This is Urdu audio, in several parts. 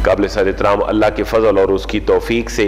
काबिल एहतराम अल्लाह के फ़ज़ल और उसकी तौफीक से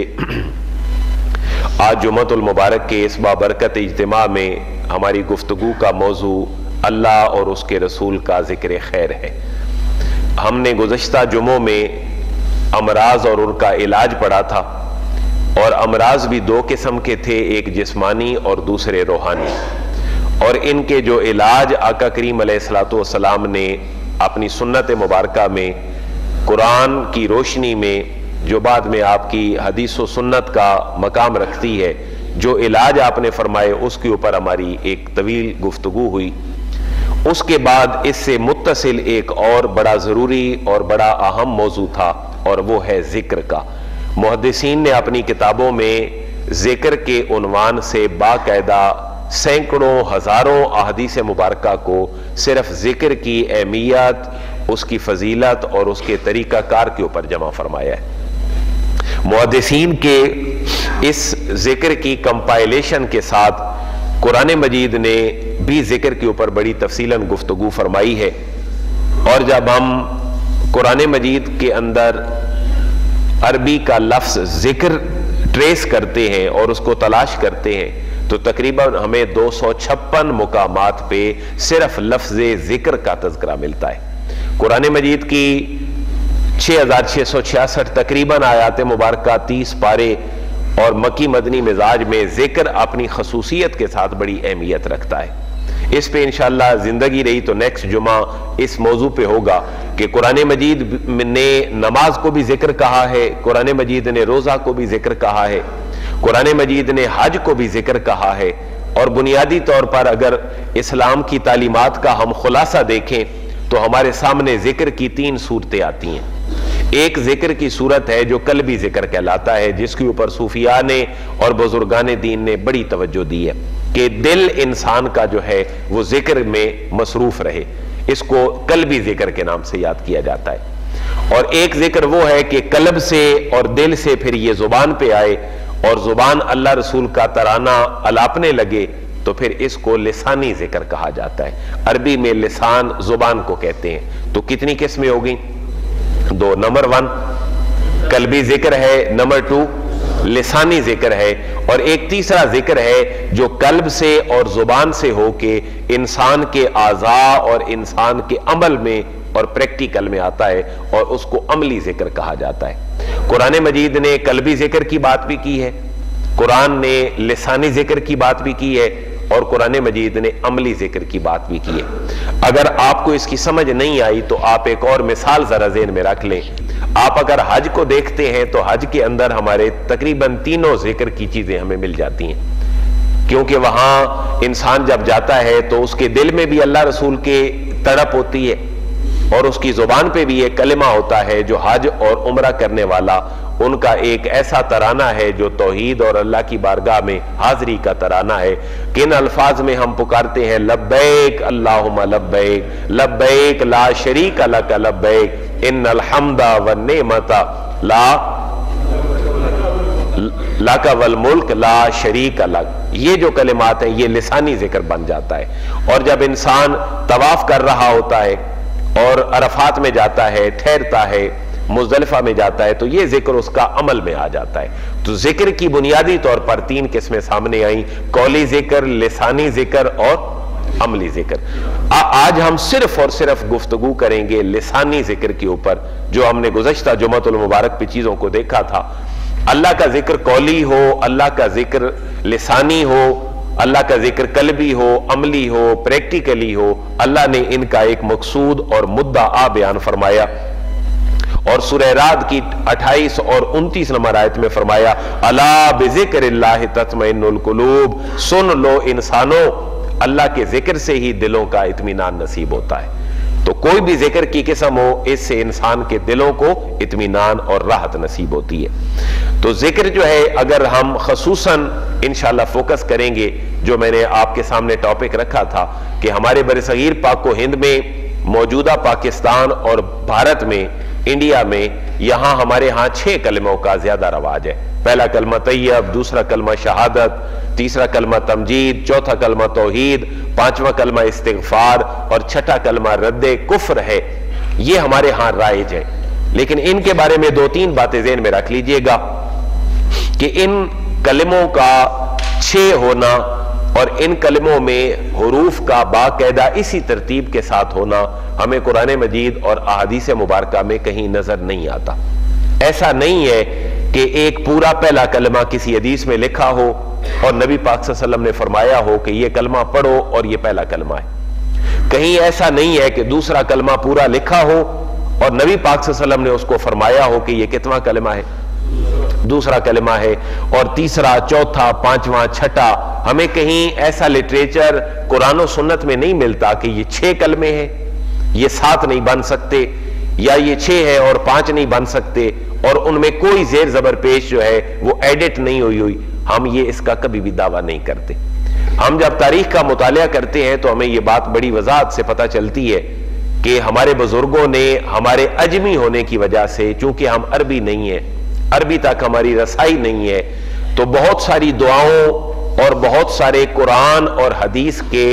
आज जुम्मतुल मुबारक के इस बाबरकत इज्तिमा में हमारी गुफ्तगू का मौजू अल्लाह और उसके रसूल का ज़िक्र खैर है। हमने गुज़श्ता जुमों में अमराज और उनका इलाज पढ़ा था, और अमराज भी दो किस्म के थे, एक जिस्मानी और दूसरे रूहानी। और इनके जो इलाज आका करीम अलैहिस्सलातु वस्सलाम ने अपनी सुन्नत मुबारका में कुरान की रोशनी में, जो बाद में आपकी हदीस व सुन्नत का मकाम रखती है, जो इलाज आपने फरमाए उसके ऊपर हमारी एक तवील गुफ्तगू हुई। उसके बाद इससे मुत्तसिल एक और बड़ा ज़रूरी और बड़ा अहम मौजू था, और वो है ज़िक्र का। मुहद्दिसीन ने अपनी किताबों में ज़िक्र के उन्वान से बाकायदा सैकड़ों हज़ारों अहादीस मुबारका को सिर्फ ज़िक्र की अहमियत, उसकी फजीलत और उसके तरीक़ाकार के ऊपर जमा फरमाया है। मुहद्दिसीन के इस ज़िक्र की कंपाइलेशन के साथ कुरान मजीद ने भी ज़िक्र के ऊपर बड़ी तफसीलन गुफ्तगू फरमाई है। और जब हम कुरान मजीद के अंदर अरबी का लफ्ज़ ज़िक्र ट्रेस करते हैं और उसको तलाश करते हैं, तो तकरीबन हमें 256 मुकामात पे सिर्फ लफ्ज़ ज़िक्र का तज़किरा मिलता है। कुरान मजीद की 6666 तकरीबन आयात मुबारका, 30 पारे और मक्की मदनी मिजाज में ज़िक्र अपनी खसूसियत के साथ बड़ी अहमियत रखता है। इस पे इंशाअल्लाह ज़िंदगी रही तो नेक्स्ट जुमा इस मौजू पे होगा कि कुरान मजीद ने नमाज को भी ज़िक्र कहा है, कुरान मजीद ने रोज़ा को भी ज़िक्र कहा है, कुरान मजीद ने हज को भी ज़िक्र कहा है। और बुनियादी तौर पर अगर इस्लाम की तालीमात का हम खुलासा देखें तो हमारे सामने ज़िक्र की 3 सूरतें आती हैं। एक ज़िक्र की सूरत है जो कल्बी ज़िक्र कहलाता है, जिसके ऊपर सूफिया ने और बुजुर्गान दीन ने बड़ी तवज्जो दी है कि दिल इंसान का जो है वो ज़िक्र में मसरूफ़ रहे। इसको कल्बी ज़िक्र के नाम से याद किया जाता है। और एक ज़िक्र वो है कि कल्ब से और दिल से फिर ये ज़ुबान पे आए और ज़ुबान अल्लाह रसूल का तराना अलापने लगे, तो फिर इसको लिसानी ज़िक्र कहा जाता है। अरबी में लिसान ज़ुबान को कहते हैं। तो कितनी किस्में हो गई? 2। नंबर 1 कल्बी ज़िक्र है, नंबर 2 लिसानी ज़िक्र है, और एक तीसरा ज़िक्र है जो कल्ब से और ज़ुबान से हो के इंसान के आज़ा और इंसान के अमल में और प्रैक्टिकल में आता है, और उसको अमली ज़िक्र कहा जाता है। कुरान मजीद ने कल्बी ज़िक्र की बात भी की है, कुरान ने लिसानी ज़िक्र की बात भी की है, और कुरान मजीद ने अमली ज़िक्र की बात भी की है। अगर आपको इसकी समझ नहीं आई तो आप एक और मिसाल ज़रा ज़हन में रख लें। आप अगर हज को देखते हैं तो हज के अंदर हमारे तकरीबन तीनों ज़िक्र की चीज़ें हमें मिल जाती हैं, क्योंकि वहाँ इंसान जब जाता है तो उसके दिल में भी अल्लाह रसूल के तड़प होती है, और उसकी ज़ुबान पे भी एक कलिमा होता है जो हज और उम्रा करने वाला, उनका एक ऐसा तराना है जो तौहीद और अल्लाह की बारगाह में हाज़री का तराना है। किन अल्फाज में हम पुकारते हैं? लब्बैक अल्लाहुम्मा लब्बैक, लब्बैक ला शरीक लक लब्बैक, इन्नल हम्दा वन नेमता लाका वल मुल्क ला शरीक लक। ये जो कलिमात हैं ये लिसानी ज़िक्र बन जाता है। और जब इंसान तवाफ कर रहा होता है और अरफात में जाता है, ठहरता है, मुज़दलिफा में जाता है, तो ये जिक्र उसका अमल में आ जाता है। तो जिक्र की बुनियादी तौर पर 3 किस्में सामने आई, कौली जिक्र, लिसानी जिक्र और अमली जिक्र। आज हम सिर्फ और सिर्फ गुफ्तगू करेंगे लिसानी जिक्र के ऊपर, जो हमने गुज़श्ता जुम्मतुल मुबारक पे चीज़ों को देखा था। अल्लाह का जिक्र कौली हो, अल्लाह का जिक्र लिसानी हो, अल्लाह का जिक्र कल्बी हो, अमली हो, प्रैक्टिकली हो, अल्लाह ने इनका एक मकसूद और मुद्दा बयान फरमाया। और सूरह राद की 28 और 29 नंबर आयत में फरमाया, अला बिज़िक्रिल्लाहि तत्मइन्नुल कुलूब, सुन लो इंसानों, अल्लाह के जिक्र से ही दिलों का इत्मीनान नसीब होता है। तो कोई भी जिक्र की किस्म हो, इससे इंसान के दिलों को इत्मीनान और राहत नसीब होती है। तो जिक्र जो है, अगर हम खसूसन इंशाअल्लाह फोकस करेंगे, जो मैंने आपके सामने टॉपिक रखा था कि हमारे बरसगीर पाक हिंद में, मौजूदा पाकिस्तान और भारत में, इंडिया में, यहाँ हमारे यहाँ 6 कलमों का ज्यादा रवाज है। पहला कलमा तैयब, दूसरा कलमा शहादत, तीसरा कलमा तमजीद, चौथा कलमा तौहीद, 5वां कलमा इस्तिगफार और 6ठा कलमा रद्दे कुफ्र है। ये हमारे यहाँ राइज है। لیکن ان کے بارے میں 2-3 باتیں ذہن میں رکھ لیجئے گا کہ ان کلموں کا 6 ہونا اور ان کلموں میں حروف کا باقاعدہ اسی ترتیب کے ساتھ ہونا ہمیں قرآن مجید اور احادیث مبارکہ میں کہیں نظر نہیں آتا. ایسا نہیں ہے کہ ایک پورا پہلا کلمہ کسی حدیث میں لکھا ہو اور نبی پاک صلی اللہ علیہ وسلم نے فرمایا ہو کہ یہ کلمہ پڑھو اور یہ پہلا کلمہ ہے. کہیں ایسا نہیں ہے کہ دوسرا کلمہ پورا لکھا ہو اور نبی پاک صلی اللہ علیہ وسلم نے اس کو فرمایا ہو کہ یہ کتنا کلمہ ہے؟ دوسرا کلمہ ہے. اور تیسرا، چوتھا، پانچواں، چھٹا، ہمیں کہیں ایسا لٹریچر قرآن و سنت میں نہیں ملتا کہ یہ 6 کلمے ہیں، یہ 7 نہیں بن سکتے، یا یہ 6 ہے اور 5 نہیں بن سکتے، اور ان میں کوئی زیر زبر پیش جو ہے وہ ایڈٹ نہیں ہوئی. ہم یہ اس کا کبھی بھی دعویٰ نہیں کرتے. ہم جب تاریخ کا مطالعہ کرتے ہیں تو ہمیں یہ بات بڑی وضاحت سے پتہ چلتی ہے کہ ہمارے بزرگوں نے ہمارے عجمی ہونے کی وجہ سے، چونکہ ہم عربی نہیں ہیں، عربی تک ہماری رسائی نہیں ہے، تو بہت ساری دعاؤں اور بہت سارے قرآن اور حدیث کے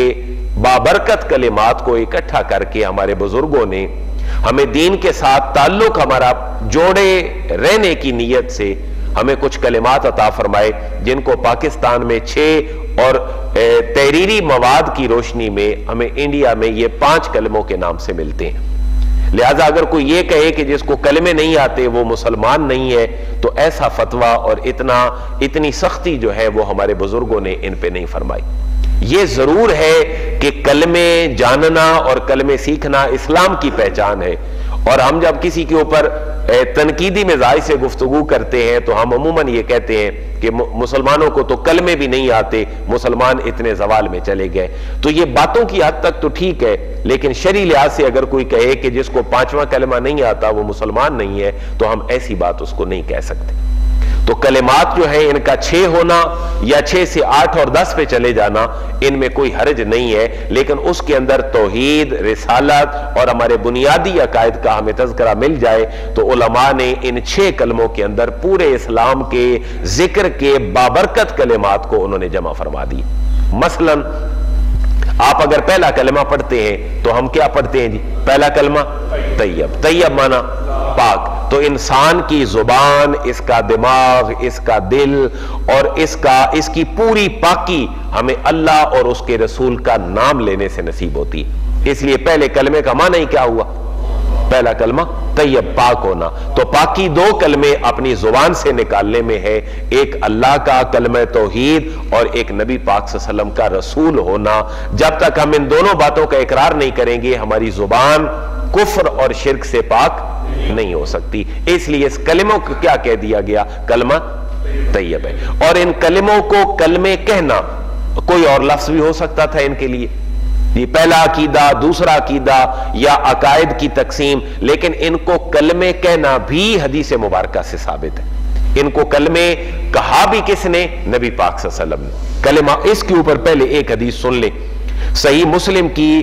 بابرکت کلمات کو اکٹھا کر کے ہمارے بزرگوں نے ہمیں دین کے ساتھ تعلق ہمارا جوڑے رہنے کی نیت سے ہمیں کچھ کلمات عطا فرمائے، جن کو پاکستان میں 6 اور تحریری مواد کی روشنی میں ہمیں انڈیا میں یہ 5 کلموں کے نام سے ملتے ہیں. لہٰذا اگر کوئی یہ کہے کہ جس کو کلمے نہیں آتے وہ مسلمان نہیں ہے، تو ایسا فتویٰ اور اتنی سختی جو ہے وہ ہمارے بزرگوں نے ان پہ نہیں فرمائی. یہ ضرور ہے کہ کلمے جاننا اور کلمے سیکھنا اسلام کی پہچان ہے، اور ہم جب کسی کے اوپر تنقیدی مزاج سے گفتگو کرتے ہیں تو ہم عموماً یہ کہتے ہیں کہ مسلمانوں کو تو کلمے بھی نہیں آتے، مسلمان اتنے زوال میں چلے گئے. تو یہ باتوں کی حد تک تو ٹھیک ہے، لیکن شرعی لحاظ سے اگر کوئی کہے کہ جس کو 5واں کلمہ نہیں آتا وہ مسلمان نہیں ہے، تو ہم ایسی بات اس کو نہیں کہہ سکتے. تو کلمات جو ہیں ان کا 6 ہونا یا 6 سے 8 اور 10 پہ چلے جانا، ان میں کوئی حرج نہیں ہے، لیکن اس کے اندر توحید، رسالت اور ہمارے بنیادی عقائد کا ہمیں تذکرہ مل جائے. تو علماء نے ان 6 کلموں کے اندر پورے اسلام کے ذکر کے بابرکت کلمات کو انہوں نے جمع فرما دی. مثلا آپ اگر پہلا کلمہ پڑھتے ہیں تو ہم کیا پڑھتے ہیں جی؟ پہلا کلمہ طیب. طیب معنی پاک. تو انسان کی زبان، اس کا دماغ، اس کا دل اور اس کی پوری پاکی ہمیں اللہ اور اس کے رسول کا نام لینے سے نصیب ہوتی ہے. اس لیے پہلے کلمے کا معنی ہی کیا ہوا؟ پہلا کلمہ طیب، پاک ہونا. تو پاکی 2 کلمے اپنی زبان سے نکالنے میں ہے، ایک اللہ کا کلمہ توحید اور ایک نبی پاک صلی اللہ علیہ وسلم کا رسول ہونا. جب تک ہم ان دونوں باتوں کا اقرار نہیں کریں گے ہماری زبان کفر اور شرک سے پاک نہیں ہو سکتی. اس لیے اس کلموں کو کیا کہہ دیا گیا؟ کلمہ طیب ہے. اور ان کلموں کو کلمے کہنا، کوئی اور لفظ بھی ہو سکتا تھا ان کے لیے، یہ پہلا عقیدہ، دوسرا عقیدہ یا عقائد کی تقسیم، لیکن ان کو کلمے کہنا بھی حدیث مبارکہ سے ثابت ہے. ان کو کلمے کہا بھی کس نے؟ نبی پاک صلی اللہ علیہ وسلم نے. کلمہ، اس کے اوپر پہلے ایک حدیث سن لیں. صحیح مسلم کی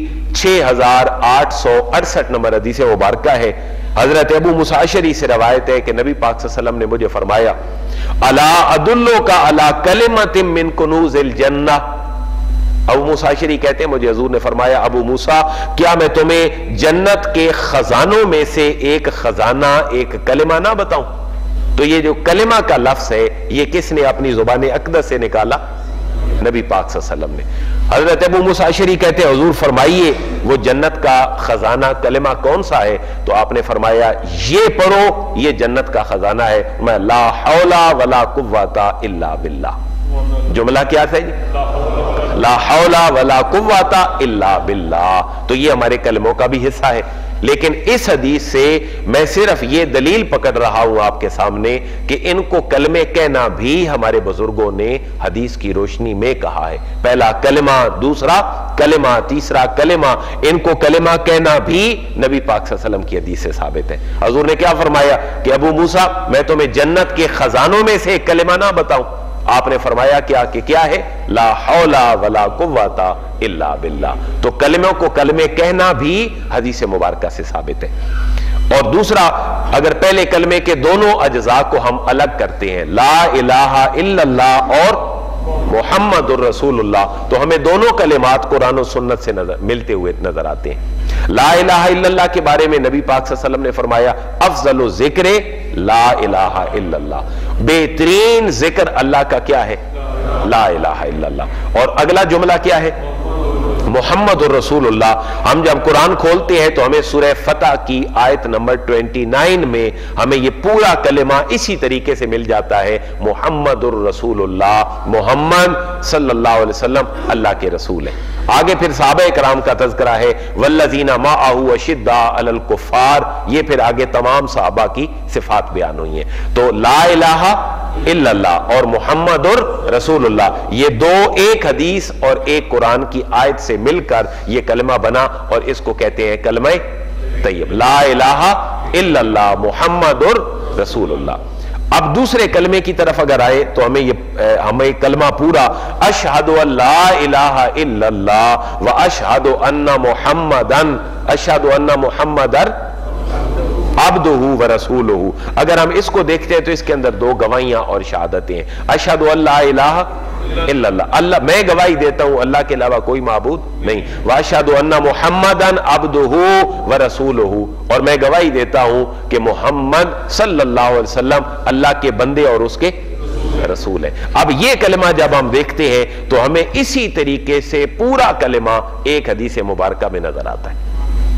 6868 نمبر حدیث مبارکہ ہے. حضرت ابو موسیٰ اشعری سے روایت ہے کہ نبی پاک صلی اللہ علیہ وسلم نے مجھے فرمایا، الا ادلک علی کلمۃ من کنوز الجنہ. ابو موسیٰ اشعری کہتے ہیں مجھے حضور نے فرمایا، ابو موسیٰ کیا میں تمہیں جنت کے خزانوں میں سے ایک خزانہ، ایک کلمہ نہ بتاؤں؟ تو یہ جو کلمہ کا لفظ ہے یہ کس نے اپنی زبان اقدس سے نکالا؟ نبی پاک صلی اللہ علیہ وسلم نے. حضرت ابو موسیٰ اشعری کہتے ہیں حضور فرمائیے وہ جنت کا خزانہ کلمہ کون سا ہے؟ تو آپ نے فرمایا یہ پڑھو، یہ جنت کا خزانہ ہے، میں لا حول ولا قوت الا باللہ. جملہ کیا تھا جی؟ لا حول ولا قوت الا باللہ. تو یہ ہمارے کلموں کا بھی حصہ ہے. لیکن اس حدیث سے میں صرف یہ دلیل پکڑ رہا ہوں آپ کے سامنے کہ ان کو کلمے کہنا بھی ہمارے بزرگوں نے حدیث کی روشنی میں کہا ہے. پہلا کلمہ، دوسرا کلمہ، تیسرا کلمہ، ان کو کلمہ کہنا بھی نبی پاک صلی اللہ علیہ وسلم کی حدیث سے ثابت ہے. حضور نے کیا فرمایا کہ ابو موسیٰ میں تمہیں جنت کے خزانوں میں سے ایک کلمہ نہ بتاؤں؟ آپ نے فرمایا کہ کیا ہے؟ لا حول ولا قوت الا باللہ. تو کلموں کو کلمے کہنا بھی حدیث مبارکہ سے ثابت ہے. اور دوسرا، اگر پہلے کلمے کے دونوں اجزاء کو ہم الگ کرتے ہیں، لا الہ الا اللہ اور محمد الرسول اللہ، تو ہمیں دونوں کلمات قرآن و سنت سے ملتے ہوئے نظر آتے ہیں. لا الہ الا اللہ کے بارے میں نبی پاک صلی اللہ علیہ وسلم نے فرمایا افضل ذکر لا الہ الا اللہ، بہترین ذکر اللہ کا کیا ہے؟ لا الہ الا اللہ۔ اور اگلا جملہ کیا ہے؟ محمد الرسول اللہ۔ ہم جب قرآن کھولتے ہیں تو ہمیں سورہ فتح کی آیت نمبر 29 میں ہمیں یہ پورا کلمہ اسی طریقے سے مل جاتا ہے، محمد الرسول اللہ، محمد صلی اللہ علیہ وسلم اللہ کے رسول ہیں۔ آگے پھر صحابہ کرام کا تذکرہ ہے، والذین معہ اشداء علی الکفار، یہ پھر آگے تمام صحابہ کی صفات بیان ہوئی ہیں۔ تو لا الہ الا اللہ اور محمد الرسول اللہ، یہ دو ایک حدیث اور ایک قرآن کی آیت سے مل کر یہ کلمہ بنا، اور اس کو کہتے ہیں کلمہ طیب، لا الہ الا اللہ محمد الرسول اللہ۔ اب دوسرے کلمے کی طرف اگر آئے تو ہمیں کلمہ پورا اشہد ان لا الہ الا اللہ و اشہد ان محمدن، اشہد ان محمدن عبدہ و رسولہ، اگر ہم اس کو دیکھتے ہیں تو اس کے اندر دو گواہیاں اور شہادتیں ہیں۔ اشہد ان لا الہ الا اللہ، میں گواہی دیتا ہوں اللہ کے علاوہ کوئی معبود نہیں، واشہد ان محمدن عبدہ و رسولہ، اور میں گواہی دیتا ہوں کہ محمد صلی اللہ علیہ وسلم اللہ کے بندے اور اس کے رسول ہے۔ اب یہ کلمہ جب ہم دیکھتے ہیں تو ہمیں اسی طریقے سے پورا کلمہ ایک حدیث مبارکہ میں نظر آتا ہے۔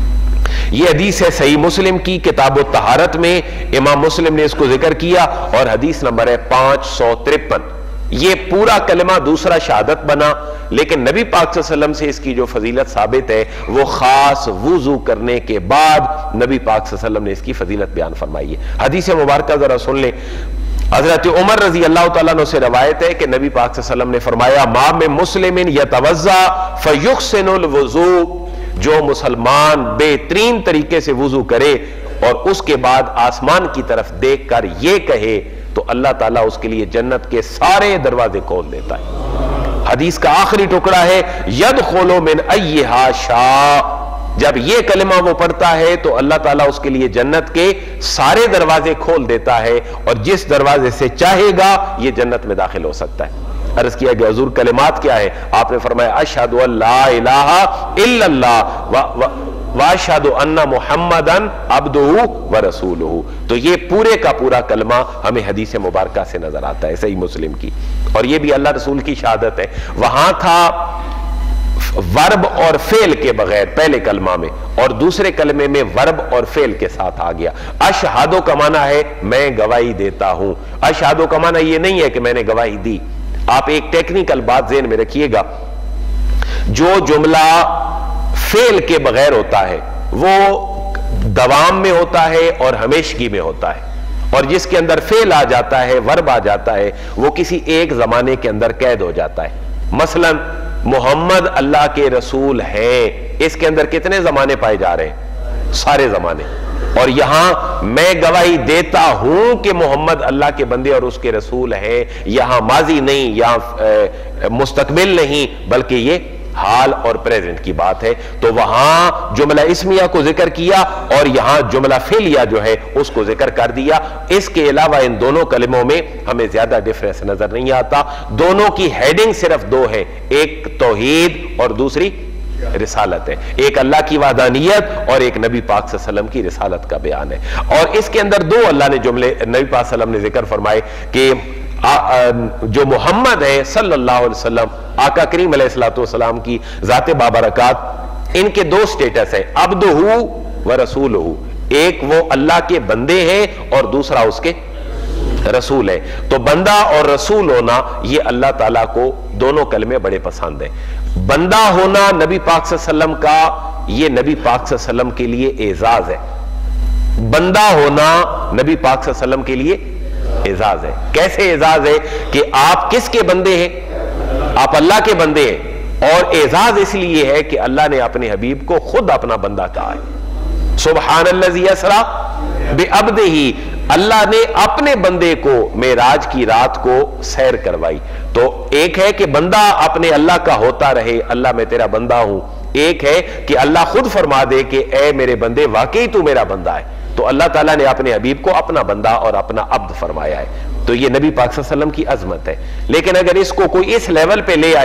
یہ حدیث ہے صحیح مسلم کی کتاب الطہارت میں، امام مسلم نے اس کو ذکر کیا، اور حدیث نمبر ہے 553۔ یہ پورا کلمہ دوسرا شہادت بنا، لیکن نبی پاک صلی اللہ علیہ وسلم سے اس کی جو فضیلت ثابت ہے وہ خاص وضو کرنے کے بعد نبی پاک صلی اللہ علیہ وسلم نے اس کی فضیلت بیان فرمائی ہے۔ حدیث مبارکہ ذرا سن لیں۔ حضرت عمر رضی اللہ تعالیٰ عنہ سے روایت ہے کہ نبی پاک صلی اللہ علیہ وسلم نے فرمایا ما من مسلم یتوضا فیحسن الوضوء، جو مسلمان بہترین طریقے سے وضو کرے اور اس کے بعد آسمان کی طرف دیکھ کر یہ کہے تو اللہ تعالیٰ اس کے لیے جنت کے سارے دروازے کھول دیتا ہے۔ حدیث کا آخری ٹکڑا ہے یدخل من ایہا شاء، جب یہ کلمہ وہ پڑھتا ہے تو اللہ تعالیٰ اس کے لیے جنت کے سارے دروازے کھول دیتا ہے، اور جس دروازے سے چاہے گا یہ جنت میں داخل ہو سکتا ہے۔ عرض کیا کہ حضور کلمات کیا ہے؟ آپ نے فرمایا اشہد ان لا الہ الا اللہ واشہد ان محمدن عبدہ و رسولہ۔ تو یہ پورے کا پورا کلمہ ہمیں حدیث مبارکہ سے نظر آتا ہے صحیح مسلم کی، اور یہ بھی اللہ رسول کی شہادت ہے۔ وہاں تھا ورب اور فعل کے بغیر پہلے کلمہ میں، اور دوسرے کلمے میں ورب اور فعل کے ساتھ آ گیا۔ اشہدو کا معنی ہے میں گواہی دیتا ہوں، اشہدو کا معنی یہ نہیں ہے کہ میں نے گواہی دی۔ آپ ایک ٹیکنیکل بات ذہن میں رکھیے گا، جو جملہ فعل کے بغیر ہوتا ہے وہ دوام میں ہوتا ہے اور ہمیشگی میں ہوتا ہے، اور جس کے اندر فعل آ جاتا ہے، ورب آ جاتا ہے، وہ کسی ایک زمانے کے اندر قید ہو جاتا ہے۔ مثلا محمد اللہ کے رسول ہیں، اس کے اندر کتنے زمانے پائے جا رہے ہیں؟ سارے زمانے۔ اور یہاں میں گواہی دیتا ہوں کہ محمد اللہ کے بندے اور اس کے رسول ہیں، یہاں ماضی نہیں، یہاں مستقبل نہیں، بلکہ یہ حال اور پریزنٹ کی بات ہے۔ تو وہاں جملہ اسمیہ کو ذکر کیا اور یہاں جملہ فعلیہ جو ہے اس کو ذکر کر دیا۔ اس کے علاوہ ان دونوں کلموں میں ہمیں زیادہ ڈیفرنس نظر نہیں آتا، دونوں کی ہیڈنگ صرف دو ہے، ایک توحید اور دوسری رسالت ہے، ایک اللہ کی وحدانیت اور ایک نبی پاک صلی اللہ علیہ وسلم کی رسالت کا بیان ہے۔ اور اس کے اندر دو اللہ نے جملے نبی پاک صلی اللہ علیہ وسلم نے ذکر فرمائے کہ جو محمد ہے صلی اللہ علیہ وسلم، آقا کریم علیہ السلام کی ذات بابرکات، ان کے دو سٹیٹس ہیں، عبدہ و رسولہ، ایک وہ اللہ کے بندے ہیں اور دوسرا اس کے رسول ہے۔ تو بندہ اور رسول ہونا یہ اللہ تعالیٰ کو دونوں کلمے بڑے پسند ہیں۔ بندہ ہونا نبی پاک صلی اللہ علیہ وسلم کا یہ نبی پاک صلی اللہ علیہ وسلم کے لیے اعزاز ہے، بندہ ہونا نبی پاک صلی اللہ علیہ وسلم کے لیے اعزاز ہے۔ کیسے اعزاز ہے کہ آپ کس کے بندے ہیں؟ آپ اللہ کے بندے ہیں، اور اعزاز اس لیے ہے کہ اللہ نے اپنے حبیب کو خود اپنا بندہ کہا ہے۔ سبحان الذی اسری بعبدہ، اللہ نے اپنے بندے کو معراج کی رات کو سیر کروائی۔ تو ایک ہے کہ بندہ اپنے اللہ کا ہوتا رہے، اللہ میں تیرا بندہ ہوں، ایک ہے کہ اللہ خود فرما دے کہ اے میرے بندے واقعی تو میرا بندہ ہے۔ تو اللہ تعالیٰ نے اپنے حبیب کو اپنا بندہ اور اپنا عبد فرمایا ہے۔ تو یہ نبی پاک صلی اللہ علیہ وسلم کی عظمت ہے۔ لیکن اگر اس کو کوئی اس لیول پہ لے آئے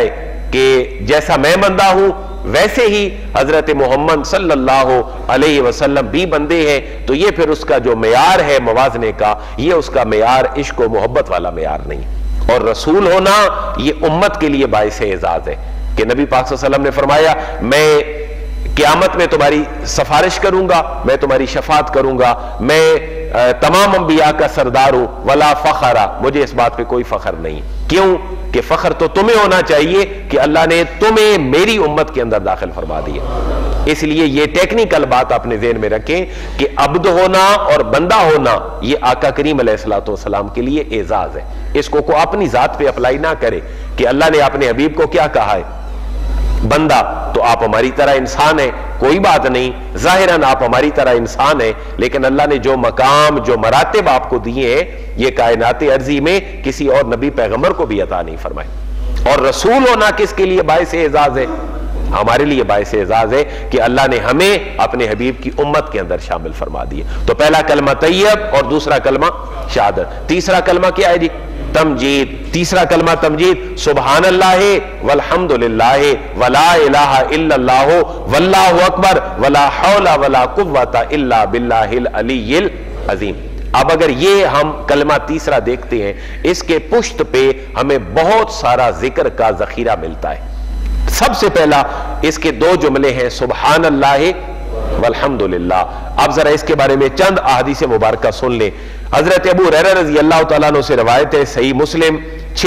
کہ جیسا میں بندہ ہوں ویسے ہی حضرت محمد صلی اللہ علیہ وسلم بھی بندے ہیں، تو یہ پھر اس کا جو معیار ہے موازنے کا، یہ اس کا معیار عشق و محبت والا معیار نہیں۔ اور رسول ہونا یہ امت کے لیے باعث اعزاز ہے کہ نبی پاک صلی اللہ علیہ وسلم نے فرمایا میں قیامت میں تمہاری سفارش کروں گا، میں تمہاری شفاعت کروں گا، میں تمام انبیاء کا سردار ہوں، ولا فخرا، مجھے اس بات پہ کوئی فخر نہیں۔ کیوں کہ فخر تو تمہیں ہونا چاہیے کہ اللہ نے تمہیں میری امت کے اندر داخل فرما دیا۔ اس لیے یہ ٹیکنیکل بات اپنے ذہن میں رکھیں کہ عبد ہونا اور بندہ ہونا یہ آقا کریم علیہ الصلوۃ والسلام کے لیے اعزاز ہے۔ اس کو اپنی ذات پہ اپلائی نہ کرے کہ اللہ نے اپنے حبیب کو کیا کہا ہے، بندہ تو آپ ہماری طرح انسان ہیں، کوئی بات نہیں، ظاہراً آپ ہماری طرح انسان ہیں، لیکن اللہ نے جو مقام جو مراتب آپ کو دیے ہیں یہ کائنات ارضی میں کسی اور نبی پیغمبر کو بھی عطا نہیں فرمائے۔ اور رسول ہونا کس کے لیے باعث اعزاز ہے؟ ہمارے لیے باعث اعزاز ہے کہ اللہ نے ہمیں اپنے حبیب کی امت کے اندر شامل فرما دیے۔ تو پہلا کلمہ طیب اور دوسرا کلمہ شہادت۔ تیسرا کلمہ کیا ہے جی؟ تمجید۔ تیسرا کلمہ تمجید، سبحان اللہ والحمد للہ ولا الہ الا اللہ واللہ اکبر ولا حول ولا قوت الا باللہ العلی العظیم۔ اب اگر یہ ہم کلمہ تیسرا دیکھتے ہیں، اس کے پشت پہ ہمیں بہت سارا ذکر کا ذخیرہ ملتا ہے۔ سب سے پہلا اس کے دو جملے ہیں، سبحان اللہ والحمدللہ۔ اب ذرا اس کے بارے میں چند احادیث مبارکہ سن لیں۔ حضرت ابو ہریرہ رضی اللہ تعالیٰ عنہ سے روایت ہے، صحیح مسلم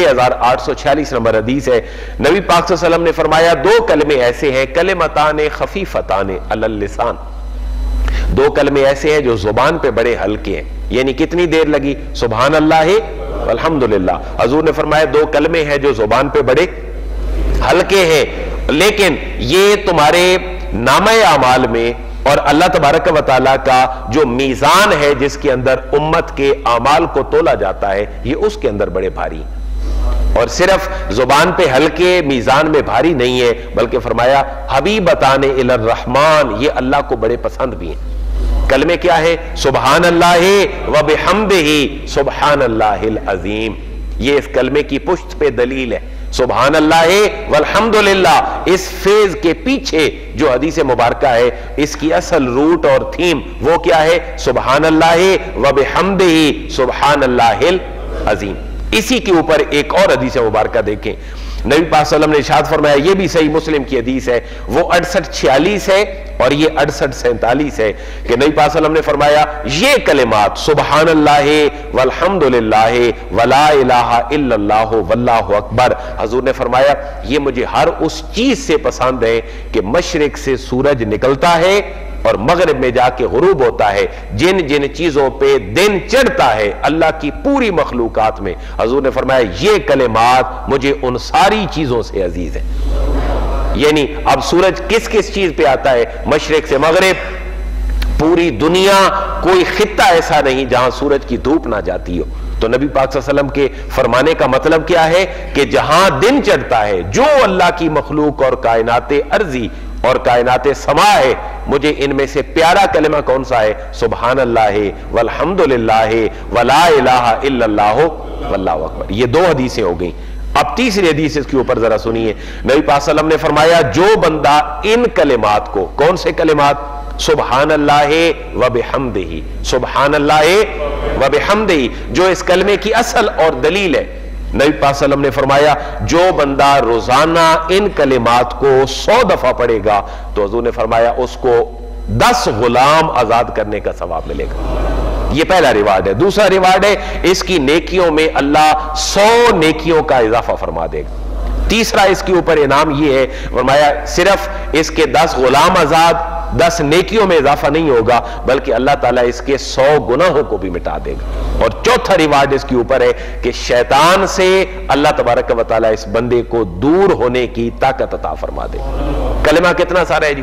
6846 نمبر حدیث ہے، نبی پاک صلی اللہ علیہ وسلم نے فرمایا دو کلمے ایسے ہیں، کلمتان خفیفتان علی اللسان، دو کلمے ایسے ہیں جو زبان پہ بڑے ہلکے ہیں۔ یعنی کتنی دیر لگی؟ سبحان اللہ والحمدللہ۔ حضور نے فرمایا دو کلمے ہیں جو زبان پہ بڑے ہلکے ہیں، لیکن یہ تمہارے نامہ اعمال میں اور اللہ تبارک و تعالیٰ کا جو میزان ہے جس کے اندر امت کے اعمال کو تولا جاتا ہے، یہ اس کے اندر بڑے بھاری ہیں۔ اور صرف زبان پہ ہلکے، میزان میں بھاری نہیں ہے، بلکہ فرمایا حبیبتان الی الرحمن، یہ اللہ کو بڑے پسند بھی ہیں۔ کلمے کیا ہے؟ سبحان اللہ وبحمدہ سبحان اللہ العظیم۔ یہ اس کلمے کی پشت پہ دلیل ہے۔ سبحان اللہ والحمدللہ، اس فیض کے پیچھے جو حدیث مبارکہ ہے، اس کی اصل روٹ اور تھیم وہ کیا ہے؟ سبحان اللہ وبحمدہ سبحان اللہ العظیم۔ اسی کے اوپر ایک اور حدیث مبارکہ دیکھیں، نبی پاک صلی اللہ علیہ وسلم نے ارشاد فرمایا، یہ بھی صحیح مسلم کی حدیث ہے، وہ 6846 ہے اور یہ 6847 ہے، کہ نبی پاک صلی اللہ علیہ وسلم نے فرمایا یہ کلمات سبحان اللہ والحمدللہ ولا الہ الا اللہ واللہ اکبر، حضور نے فرمایا یہ مجھے ہر اس چیز سے پسند ہے کہ مشرق سے سورج نکلتا ہے اور مغرب میں جا کے غروب ہوتا ہے، جن جن چیزوں پہ دن چڑھتا ہے اللہ کی پوری مخلوقات میں، حضور نے فرمایا یہ کلمات مجھے ان ساری چیزوں سے عزیز ہیں۔ یعنی اب سورج کس کس چیز پہ آتا ہے؟ مشرق سے مغرب، پوری دنیا کوئی خطہ ایسا نہیں جہاں سورج کی دھوپ نہ جاتی ہو۔ تو نبی پاک صلی اللہ علیہ وسلم کے فرمانے کا مطلب کیا ہے کہ جہاں دن چڑھتا ہے، جو اللہ کی مخلوق اور کائنات ارضی اور کائنات سما ہے، مجھے ان میں سے پیارا کلمہ کون سا ہے؟ سبحان اللہ والحمدللہ ولا الہ الا اللہ واللہ اکبر۔ یہ دو حدیثیں ہو گئیں۔ اب تیسری حدیث اس کے اوپر ذرا سنیے، نبی پاک صلی اللہ علیہ وسلم نے فرمایا جو بندہ ان کلمات کو، کون سے کلمات؟ سبحان اللہ وبحمدہ، سبحان اللہ وبحمدہ، جو اس کلمے کی اصل اور دلیل ہے، نبی پاک صلی اللہ علیہ وسلم نے فرمایا جو بندہ روزانہ ان کلمات کو 100 دفعہ پڑھے گا تو حضور نے فرمایا اس کو 10 غلام آزاد کرنے کا ثواب ملے گا۔ یہ پہلا ریوارڈ ہے۔ دوسرا ریوارڈ ہے اس کی نیکیوں میں اللہ 100 نیکیوں کا اضافہ فرما دے گا۔ تیسرا اس کے اوپر انعام یہ ہے، فرمایا صرف اس کے 10 غلام آزاد، 10 نیکیوں میں اضافہ نہیں ہوگا، بلکہ اللہ تعالیٰ اس کے 100 گناہوں کو بھی مٹا دے گا۔ اور چوتھا ریوارڈ اس کے اوپر ہے کہ شیطان سے اللہ تبارک و تعالیٰ اس بندے کو دور ہونے کی طاقت عطا فرما دے گا۔ کلمہ کتنا سارا ہے جی؟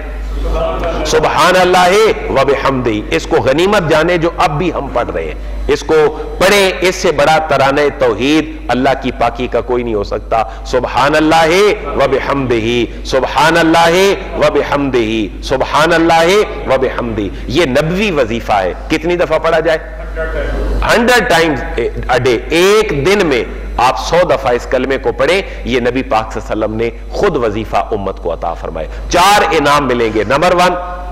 سبحان اللہ وبحمدہ۔ اس کو غنیمت جانے جو اب بھی ہم پڑھ رہے ہیں، اس کو پڑھیں، اس سے بڑا ترانہ توحید اللہ کی پاکی کا کوئی نہیں ہو سکتا۔ سبحان اللہ وبحمدہ، سبحان اللہ وبحمدہ، سبحان اللہ وبحمدہ۔ یہ نبوی وظیفہ ہے، کتنی دفعہ پڑھا جائے؟ 100 ٹائمز اے ڈے، ایک دن میں آپ 100 دفعہ اس کلمے کو پڑھیں. یہ نبی پاک صلی اللہ علیہ وسلم نے خود وظیفہ امت کو عطا فرمائے. 4 انعام ملیں گے. نمبر 1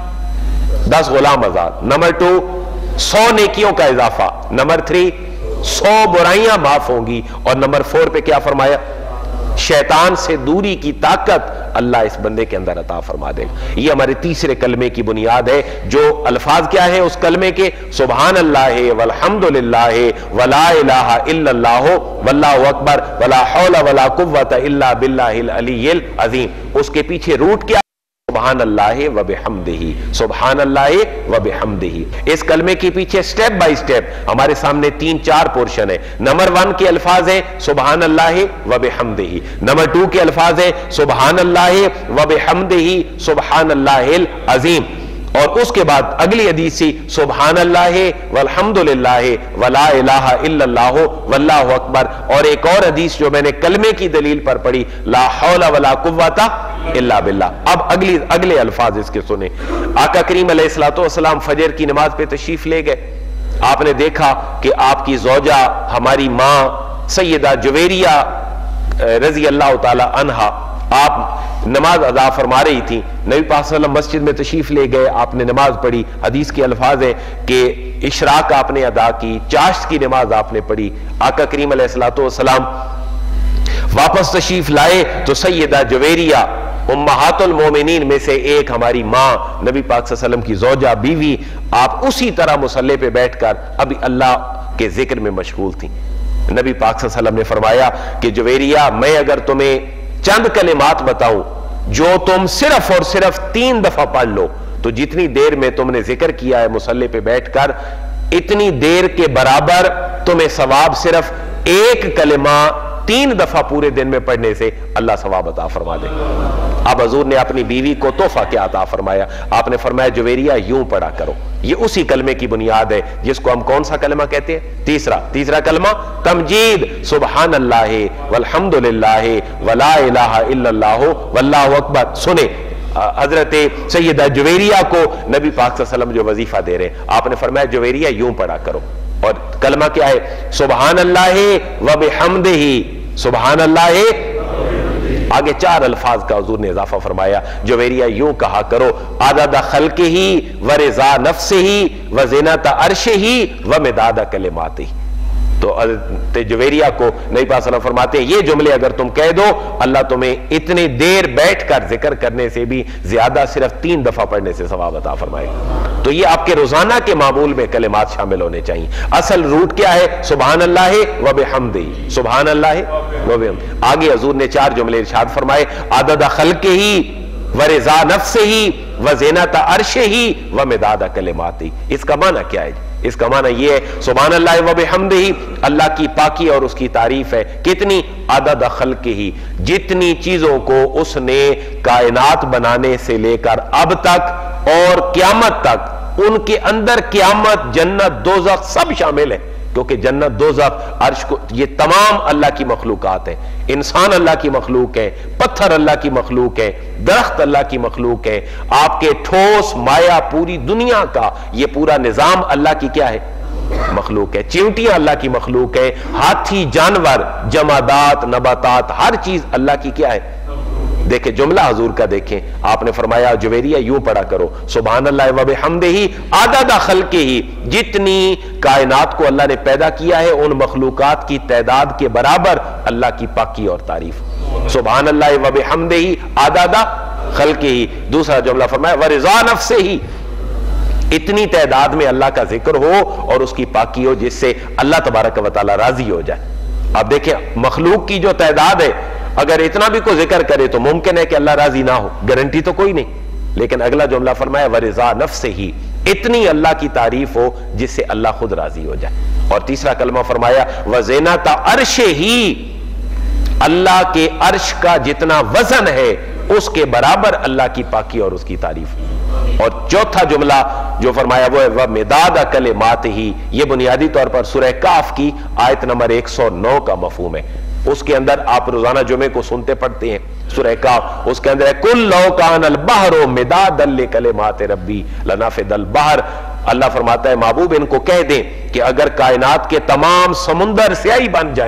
10 غلام آزاد. نمبر 2 100 نیکیوں کا اضافہ. نمبر 3 100 برائیاں معاف ہوں گی. اور نمبر 4 پہ کیا فرمایا؟ شیطان سے دوری کی طاقت اللہ اس بندے کے اندر عطا فرما دے گا. یہ ہمارے تیسرے کلمے کی بنیاد ہے. جو الفاظ کیا ہے اس کلمے کے؟ سبحان اللہ والحمدللہ ولا الہ الا اللہ واللہ اکبر ولا حول ولا قوت الا باللہ العلی العظیم. اس کے پیچھے روٹ کیا؟ سبحان اللہ و بحمدہ. سبحان اللہ و بحمدہ. اس کلمے کے پیچھے سٹیپ بائی سٹیپ ہمارے سامنے 3-4 پورشن ہے. نمبر 1 کے الفاظ ہیں سبحان اللہ و بحمدہ. نمبر 2 کے الفاظ ہیں سبحان اللہ و بحمدہ سبحان اللہ العظیم. اور اس کے بعد اگلی حدیث سی سبحان اللہ والحمدللہ ولا الہ الا اللہ واللہ اکبر. اور ایک اور حدیث جو میں نے کلمے کی دلیل پر پڑھی لا حول ولا قوت الا باللہ. اب اگلے الفاظ اس کے سنیں. آقا کریم علیہ الصلوۃ والسلام فجر کی نماز پہ تشریف لے گئے. آپ نے دیکھا کہ آپ کی زوجہ ہماری ماں سیدہ جویریہ رضی اللہ تعالی عنہا آپ نماز ادا فرما رہی تھی. نبی پاک صلی اللہ علیہ وسلم مسجد میں تشریف لے گئے. آپ نے نماز پڑھی. حدیث کے الفاظ ہیں کہ اشراق آپ نے ادا کی, چاشت کی نماز آپ نے پڑھی. آقا کریم علیہ الصلوۃ والسلام واپس تشریف لائے تو سیدہ جویریہ امہات المومنین میں سے ایک ہماری ماں نبی پاک صلی اللہ علیہ وسلم کی زوجہ بیوی, آپ اسی طرح مصلی پہ بیٹھ کر ابھی اللہ کے ذکر میں مشغول تھیں. نبی پاک صلی اللہ علیہ وسلم نے فرمایا کہ جویریہ میں اگر تمہیں چند کلمات بتاؤں جو تم صرف اور صرف 3 دفعہ پڑھ لو تو جتنی دیر میں تم نے ذکر کیا ہے مصلی پہ بیٹھ کر اتنی دیر کے برابر تمہیں ثواب صرف 1 کلمہ 3 دفعہ پورے دن میں پڑھنے سے اللہ ثواب عطا فرما دے. اب حضور نے اپنی بیوی کو تحفہ کیا عطا فرمایا؟ آپ نے فرمایا جویریہ یوں پڑھا کرو. یہ اسی کلمے کی بنیاد ہے جس کو ہم کون سا کلمہ کہتے ہیں؟ تیسرا کلمہ تمجید. سبحان اللہ والحمدللہ ولا الہ الا اللہ واللہ اکبر. سنیں حضرت سیدہ جویریہ کو نبی پاک صلی اللہ علیہ وسلم جو وظیفہ دے رہے ہیں, آپ نے فرمایا جویریہ یوں پڑھا کرو. اور کلمہ کیا ہے؟ سبحان اللہ و بحمدہ. سبحان اللہ. آگے 4 الفاظ کا حضور نے اضافہ فرمایا. جویریہ یوں کہا کرو عدد خلقہ و رضا نفسہ و زینت عرشہ و مداد کلماتہ. تو حضرت جویریہ کو نبی پاک صلی اللہ علیہ وسلم فرماتے ہیں یہ جملے اگر تم کہہ دو اللہ تمہیں اتنے دیر بیٹھ کر ذکر کرنے سے بھی زیادہ صرف 3 دفعہ پڑھنے سے ثواب عطا فرمائے گا. تو یہ آپ کے روزانہ کے معمول میں کلمات شامل ہونے چاہیے. اصل روٹ کیا ہے؟ سبحان اللہ و بحمدہ. سبحان اللہ و بحمدہ. آگے حضور نے 4 جملے ارشاد فرمائے عدد خلقہ و رضا نفسہ و زینت عرشہ و مداد کلماتہ. اس کا معنی کیا ہے؟ اس کا معنی یہ ہے سبحان اللہ و بحمدہ اللہ کی پاکی اور اس کی تعریف ہے. کتنی؟ عدد خلقہ. جتنی چیزوں کو اس نے کائنات بنانے سے لے کر اب تک اور قیامت تک ان کے اندر قیامت جنت دوزخ سب شامل ہے. کیونکہ جنت دوزخ عرش کو یہ تمام اللہ کی مخلوقات ہیں. انسان اللہ کی مخلوق ہے, پتھر اللہ کی مخلوق ہے, درخت اللہ کی مخلوق ہے, آپ کے ٹھوس مایا پوری دنیا کا یہ پورا نظام اللہ کی کیا ہے؟ مخلوق ہے. چیونٹیاں اللہ کی مخلوق ہے. ہاتھی, جانور, جمادات, نباتات, ہر چیز اللہ کی کیا ہے؟ دیکھیں جملہ حضور کا دیکھیں. آپ نے فرمایا جویریہ یوں پڑھا کرو سبحان اللہ و بحمدہ عدد خلقہ. جتنی کائنات کو اللہ نے پیدا کیا ہے ان مخلوقات کی تعداد کے برابر اللہ کی پاکی اور تعریف. سبحان اللہ و بحمدہ عدد خلقہ. دوسرا جملہ فرمایا ورضا نفسہ. اتنی تعداد میں اللہ کا ذکر ہو اور اس کی پاکی ہو جس سے اللہ تبارک و تعالی راضی ہو جائے. آپ دیکھیں مخلوق کی جو تعداد ہے اگر اتنا بھی کوئی ذکر کرے تو ممکن ہے کہ اللہ راضی نہ ہو, گارنٹی تو کوئی نہیں. لیکن اگلا جملہ فرمایا ورضا نفسہ. اتنی اللہ کی تعریف ہو جس سے اللہ خود راضی ہو جائے. اور تیسرا کلمہ فرمایا وزینت عرشہ. اللہ کے عرش کا جتنا وزن ہے اس کے برابر اللہ کی پاکی اور اس کی تعریف. اور چوتھا جملہ جو فرمایا وہ ہے وَمِدَادَ كَلِمَاتِهِ. یہ بنیادی طور پر سورہ کاف کی آیت نمبر 109 کا مفہوم ہے. اس کے اندر آپ روزانہ جمعے کو سنتے پڑھتے ہیں سورہ کاف. اس کے اندر ہے قُلْ لَوْ كَانَ الْبَحْرُ مِدَادًا لِكَلِمَاتِ رَبِّي لَنَفِدَ الْبَحْرُ. اللہ فرماتا ہے محبوب ان کو کہہ دیں کہ اگر کائنات کے تمام سمندر سیاہی بن جائیں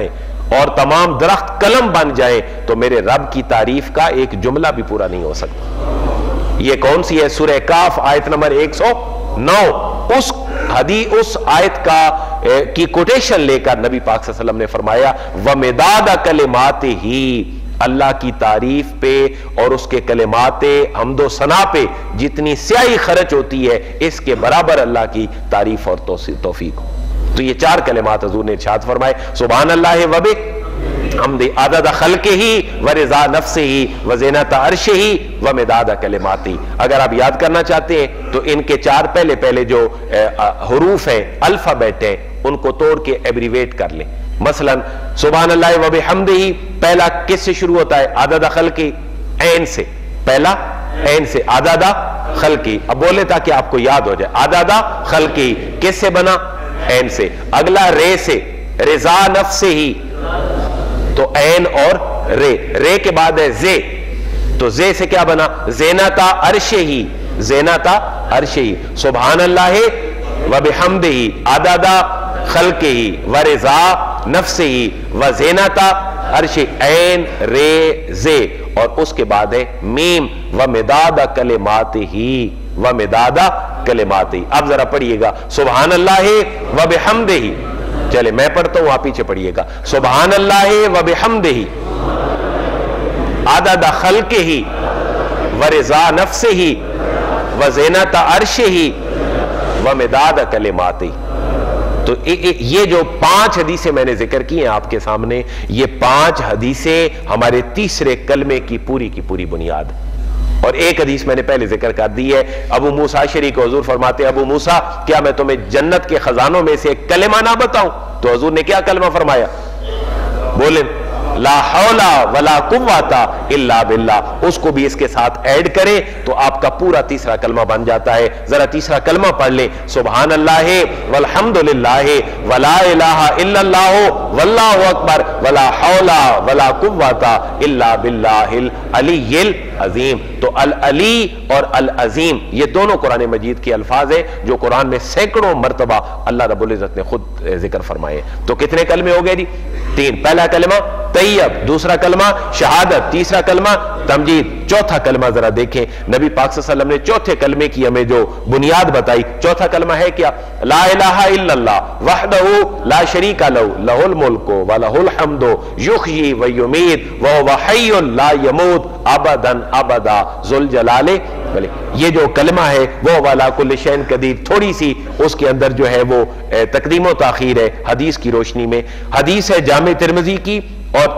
اور تمام درخت قلم بن جائیں تو میرے رب کی تعریف کا ایک جملہ بھی پورا نہیں ہو سکتا۔ یہ کون سی ہے؟ سورہ کاف آیت نمبر 109۔ اس آیت کی کوٹیشن لے کر نبی پاک صلی اللہ علیہ وسلم نے فرمایا وَمِدَادَ كَلِمَاتِهِ، اللہ کی تعریف پہ اور اس کے کلمات حمد و ثنا پہ جتنی سیاہی خرچ ہوتی ہے اس کے برابر اللہ کی تعریف اور توفیق ہو۔ تو یہ 4 کلمات حضور نے ارشاد فرمائے، سبحان اللہ وبحمدہ عدد خلقہ ورضا نفسہ وزینت عرشہ ومداد کلماتہ۔ اگر آپ یاد کرنا چاہتے ہیں تو ان کے 4 پہلے جو حروف ہیں، الفابیٹ ہیں، ان کو توڑ کے ایبریویٹ کر لیں۔ مثلا سبحان اللہ وبحمدہ پہلا کس سے شروع ہوتا ہے؟ عدد خلقہ، عین سے، پہلا عین سے، عدد خلقہ۔ اب بولے تاکہ آپ کو یاد ہو جائے، عدد خلقہ کس سے بنا؟ عین سے۔ اگلا رے سے، رضا نفس ہی، تو عین اور رے کے بعد ہے زے، تو زے سے کیا بنا؟ زینتا عرش ہی، زینتا عرش ہی۔ سبحان اللہ وبحمدہ عدد خلقہ ورضا نفس ہی وزینتا عرش، عین رے زے، اور اس کے بعد ہے میم ومداد کلماتہ، ومداد کلماتہ۔ اب ذرا پڑھیے گا سبحان اللہ وبحمدہ، چلے میں پڑھتا ہوں آپ پیچھے پڑھیے گا، سبحان اللہ وبحمدہ عدد خلقہ ورضا نفسہ وزینت عرشہ ومداد کلماتہ۔ تو یہ جو 5 حدیثیں میں نے ذکر کی ہیں آپ کے سامنے، یہ 5 حدیثیں ہمارے تیسرے کلمے کی پوری بنیاد، اور ایک حدیث میں نے پہلے ذکر کر دی ہے۔ ابو موسیٰ اشعری کو حضور فرماتے ہیں، ابو موسیٰ کیا میں تمہیں جنت کے خزانوں میں سے ایک کلمہ نہ بتاؤں؟ تو حضور نے کیا کلمہ فرمایا؟ بولیں لا حول ولا قوت الا باللہ، اس کو بھی اس کے ساتھ ایڈ کرے تو آپ کا پورا تیسرا کلمہ بن جاتا ہے۔ ذرا تیسرا کلمہ پڑھ لیں، سبحان اللہ والحمد للہ ولا الہ الا اللہ واللہ اکبر ولا حول ولا قوت الا باللہ العلی العظیم۔ تو العلی اور العظیم یہ دونوں قرآن مجید کے الفاظ ہیں جو قرآن میں سینکڑوں مرتبہ اللہ رب العزت نے خود ذکر فرمائے۔ تو کتنے کلمے ہو گئے جی؟ 3۔ پہلا کلمہ طیب، دوسرا کلمہ شہادت، تیسرا کلمہ تمجید، چوتھا کلمہ ذرا دیکھیں نبی پاک صلی اللہ علیہ وسلم نے چوتھے کلمے کی ہمیں جو بنیاد بتائی۔ چوتھا کلمہ ہے کیا؟ لا الہ الا اللہ وحدہ لا شریک لہ لہ الملک ولہ الحمد یحیی ویمیت وہو حی لا یموت ابدا ابدا ذو الجلال۔ یہ جو کلمہ ہے وہ والا کل شیء قدیر، تھوڑی سی اس کے اندر جو ہے وہ تقدیم و تاخیر ہے حدیث کی روشنی میں۔ حدیث ہے جامع ترمذی کی اور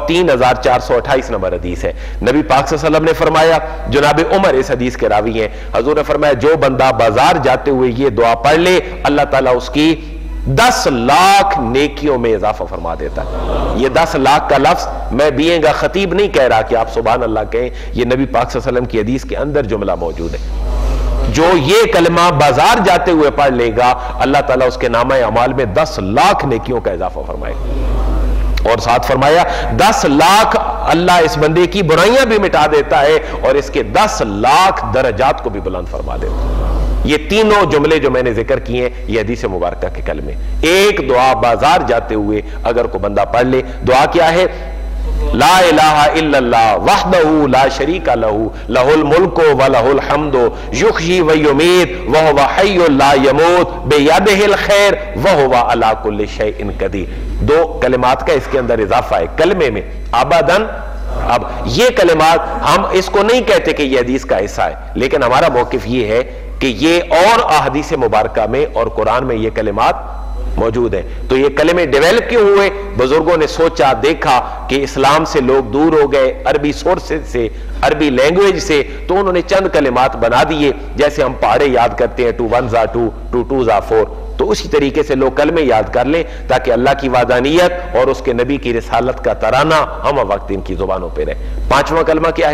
3428 نمبر حدیث ہے۔ نبی پاک صلی اللہ علیہ وسلم نے فرمایا، جناب عمر اس حدیث کے راوی ہیں، حضور نے فرمایا جو بندہ بازار جاتے ہوئے یہ دعا پڑھ لے اللہ تعالیٰ اس کی 10 لاکھ نیکیوں میں اضافہ فرما دیتا ہے۔ یہ 10 لاکھ کا لفظ میں بیئیں گا خطیب نہیں کہہ رہا کہ آپ سبحان اللہ کہیں، یہ نبی پاک صلی اللہ علیہ وسلم کی حدیث کے اندر جملہ موجود ہے۔ جو یہ کلمہ بازار جاتے ہوئے پڑھ لے گا اللہ تعالیٰ اس کے نامہ اعمال میں 10 لاکھ نیکیوں کا اضافہ فرمائے گا، اور ساتھ فرمایا 10 لاکھ اللہ اس بندے کی برائیاں بھی مٹا دیتا ہے اور اس کے 10 لاکھ درجات کو بھی بلند فرما دیتا ہے۔ یہ تینوں جملے جو میں نے ذکر کیے ہیں یہ حدیث مبارکہ کے کلمے۔ ایک دعا بازار جاتے ہوئے اگر کوئی بندہ پڑھ لے، دعا کیا ہے؟ لا الہ الا اللہ وحدہ لا شریک لہ لہ الملک ولہ الحمد یحیی ویمیت وہو حی لا یموت بیدہ الخیر وہو علی کل شیء قدیر۔ 2 کلمات کا اس کے اندر اضافہ ہے کلمے میں، ابداً۔ اب یہ کلمات ہم اس کو نہیں کہتے کہ یہ حدیث کا حصہ ہے، لیکن ہمارا موقف یہ ہے کہ یہ اور احادیث مبارکہ میں اور قرآن میں یہ کلمات موجود ہیں۔ تو یہ کلمے ڈیویلپ کیوں ہوئے؟ بزرگوں نے سوچا، دیکھا کہ اسلام سے لوگ دور ہو گئے، عربی سورسز سے، عربی لینگویج سے، تو انہوں نے چند کلمات بنا دیے، جیسے ہم پہاڑے یاد کرتے ہیں 2 1 2 2 2 4، تو اسی طریقے سے لوگ کلمے یاد کر لیں تاکہ اللہ کی وحدانیت اور اس کے نبی کی رسالت کا ترانہ ہم وقت ان کی زبانوں پہ رہے۔ 5واں کلمہ کیا ہے؟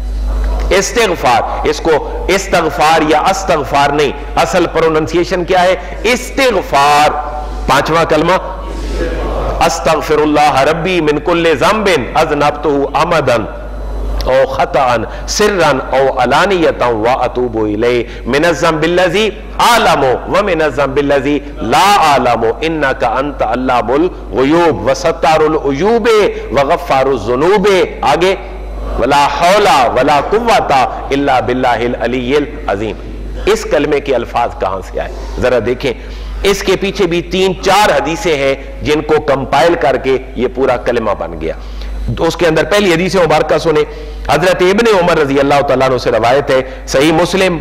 استغفار۔ اس کو استغفار یا استغفار نہیں، اصل پروننسیشن کیا ہے؟ استغفار۔ 5واں کلمہ استغفر اللہ ربی من کل ذنب اذنبتہ عمدا او خطأن سرن او علانیتا واتوب الیہ من الذنب الذی اعلم ومن الذنب الذی لا اعلم انک انت علام الغیوب وستار العیوب وغفار الذنوب. آگے ولا حول ولا قوت الا باللہ العلی العظیم. اس کلمے کے الفاظ کہاں سے آئے ذرا دیکھیں. اس کے پیچھے بھی 3-4 حدیثیں ہیں جن کو کمپائل کر کے یہ پورا کلمہ بن گیا. اس کے اندر پہلی حدیث مبارکہ سنیں. حضرت ابن عمر رضی اللہ تعالیٰ عنہ سے روایت ہے, صحیح مسلم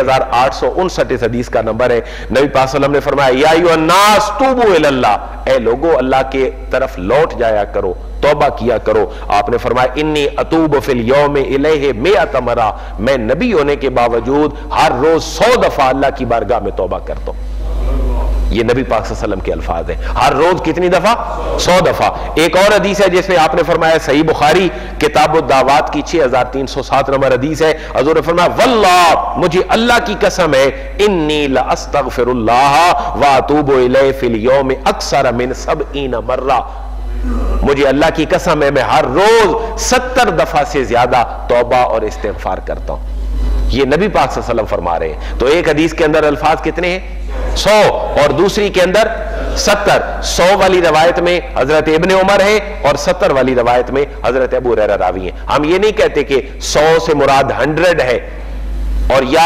6859 اس حدیث کا نمبر ہے. نبی پاک صلی اللہ علیہ وسلم نے فرمایا یا ایھا الناس توبوا الی اللہ, اے لوگو اللہ کے طرف لوٹ جایا کرو, توبہ کیا کرو. آپ نے فرمایا انی اتوب فی الیوم الیہ 100 مرہ, میں نبی ہونے کے باوجود ہر روز 100 دفعہ اللہ کی بارگاہ میں توبہ کرتا ہوں. یہ نبی پاک صلی اللہ علیہ وسلم کے الفاظ ہیں. ہر روز کتنی دفعہ؟ 100 دفعہ. ایک اور حدیث ہے جس میں آپ نے فرمایا, صحیح بخاری کتاب الدعوات کی 6307 نمبر حدیث ہے, حضور نے فرمایا واللہ, مجھے اللہ کی قسم ہے, انی لاستغفر اللہ واتوب الیہ فی الیوم اکثر من 70 مرہ, مجھے اللہ کی قسم ہے میں ہر روز 70 دفعہ سے زیادہ توبہ اور استغفار کرتا ہوں. یہ نبی پاک صلی اللہ علیہ وسلم فرما رہے ہیں. تو ایک حدیث کے اندر الفاظ کتنے ہیں؟ 100, اور دوسری کے اندر 70. 100 والی روایت میں حضرت ابن عمر ہے اور 70 والی روایت میں حضرت ابو ہریرہ راوی ہیں. ہم یہ نہیں کہتے کہ 100 سے مراد 100 ہے اور یا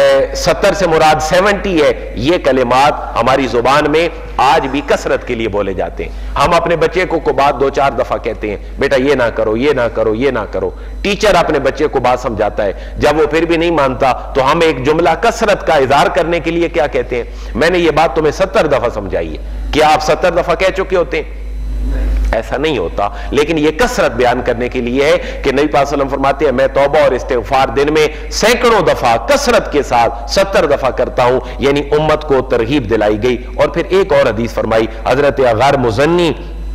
70 سے مراد 70 ہے. یہ کلمات ہماری زبان میں آج بھی کثرت کے لیے بولے جاتے ہیں. ہم اپنے بچے کو بات 2-4 دفعہ کہتے ہیں, بیٹا یہ نہ کرو, یہ نہ کرو, یہ نہ کرو. ٹیچر اپنے بچے کو بات سمجھاتا ہے, جب وہ پھر بھی نہیں مانتا تو ہم ایک جملہ کثرت کا اظہار کرنے کے لیے کیا کہتے ہیں, میں نے یہ بات تمہیں 70 دفعہ سمجھائی ہے. کیا آپ 70 دفعہ کہہ چکے ہوتے ہیں؟ ایسا نہیں ہوتا, لیکن یہ کثرت بیان کرنے کے لیے ہے کہ نبی پاک صلی اللہ علیہ وسلم فرماتے ہیں میں توبہ اور استغفار دن میں سینکڑوں دفعہ کثرت کے ساتھ 70 دفعہ کرتا ہوں. یعنی امت کو ترغیب دلائی گئی. اور پھر ایک اور حدیث فرمائی, حضرت غار مزنی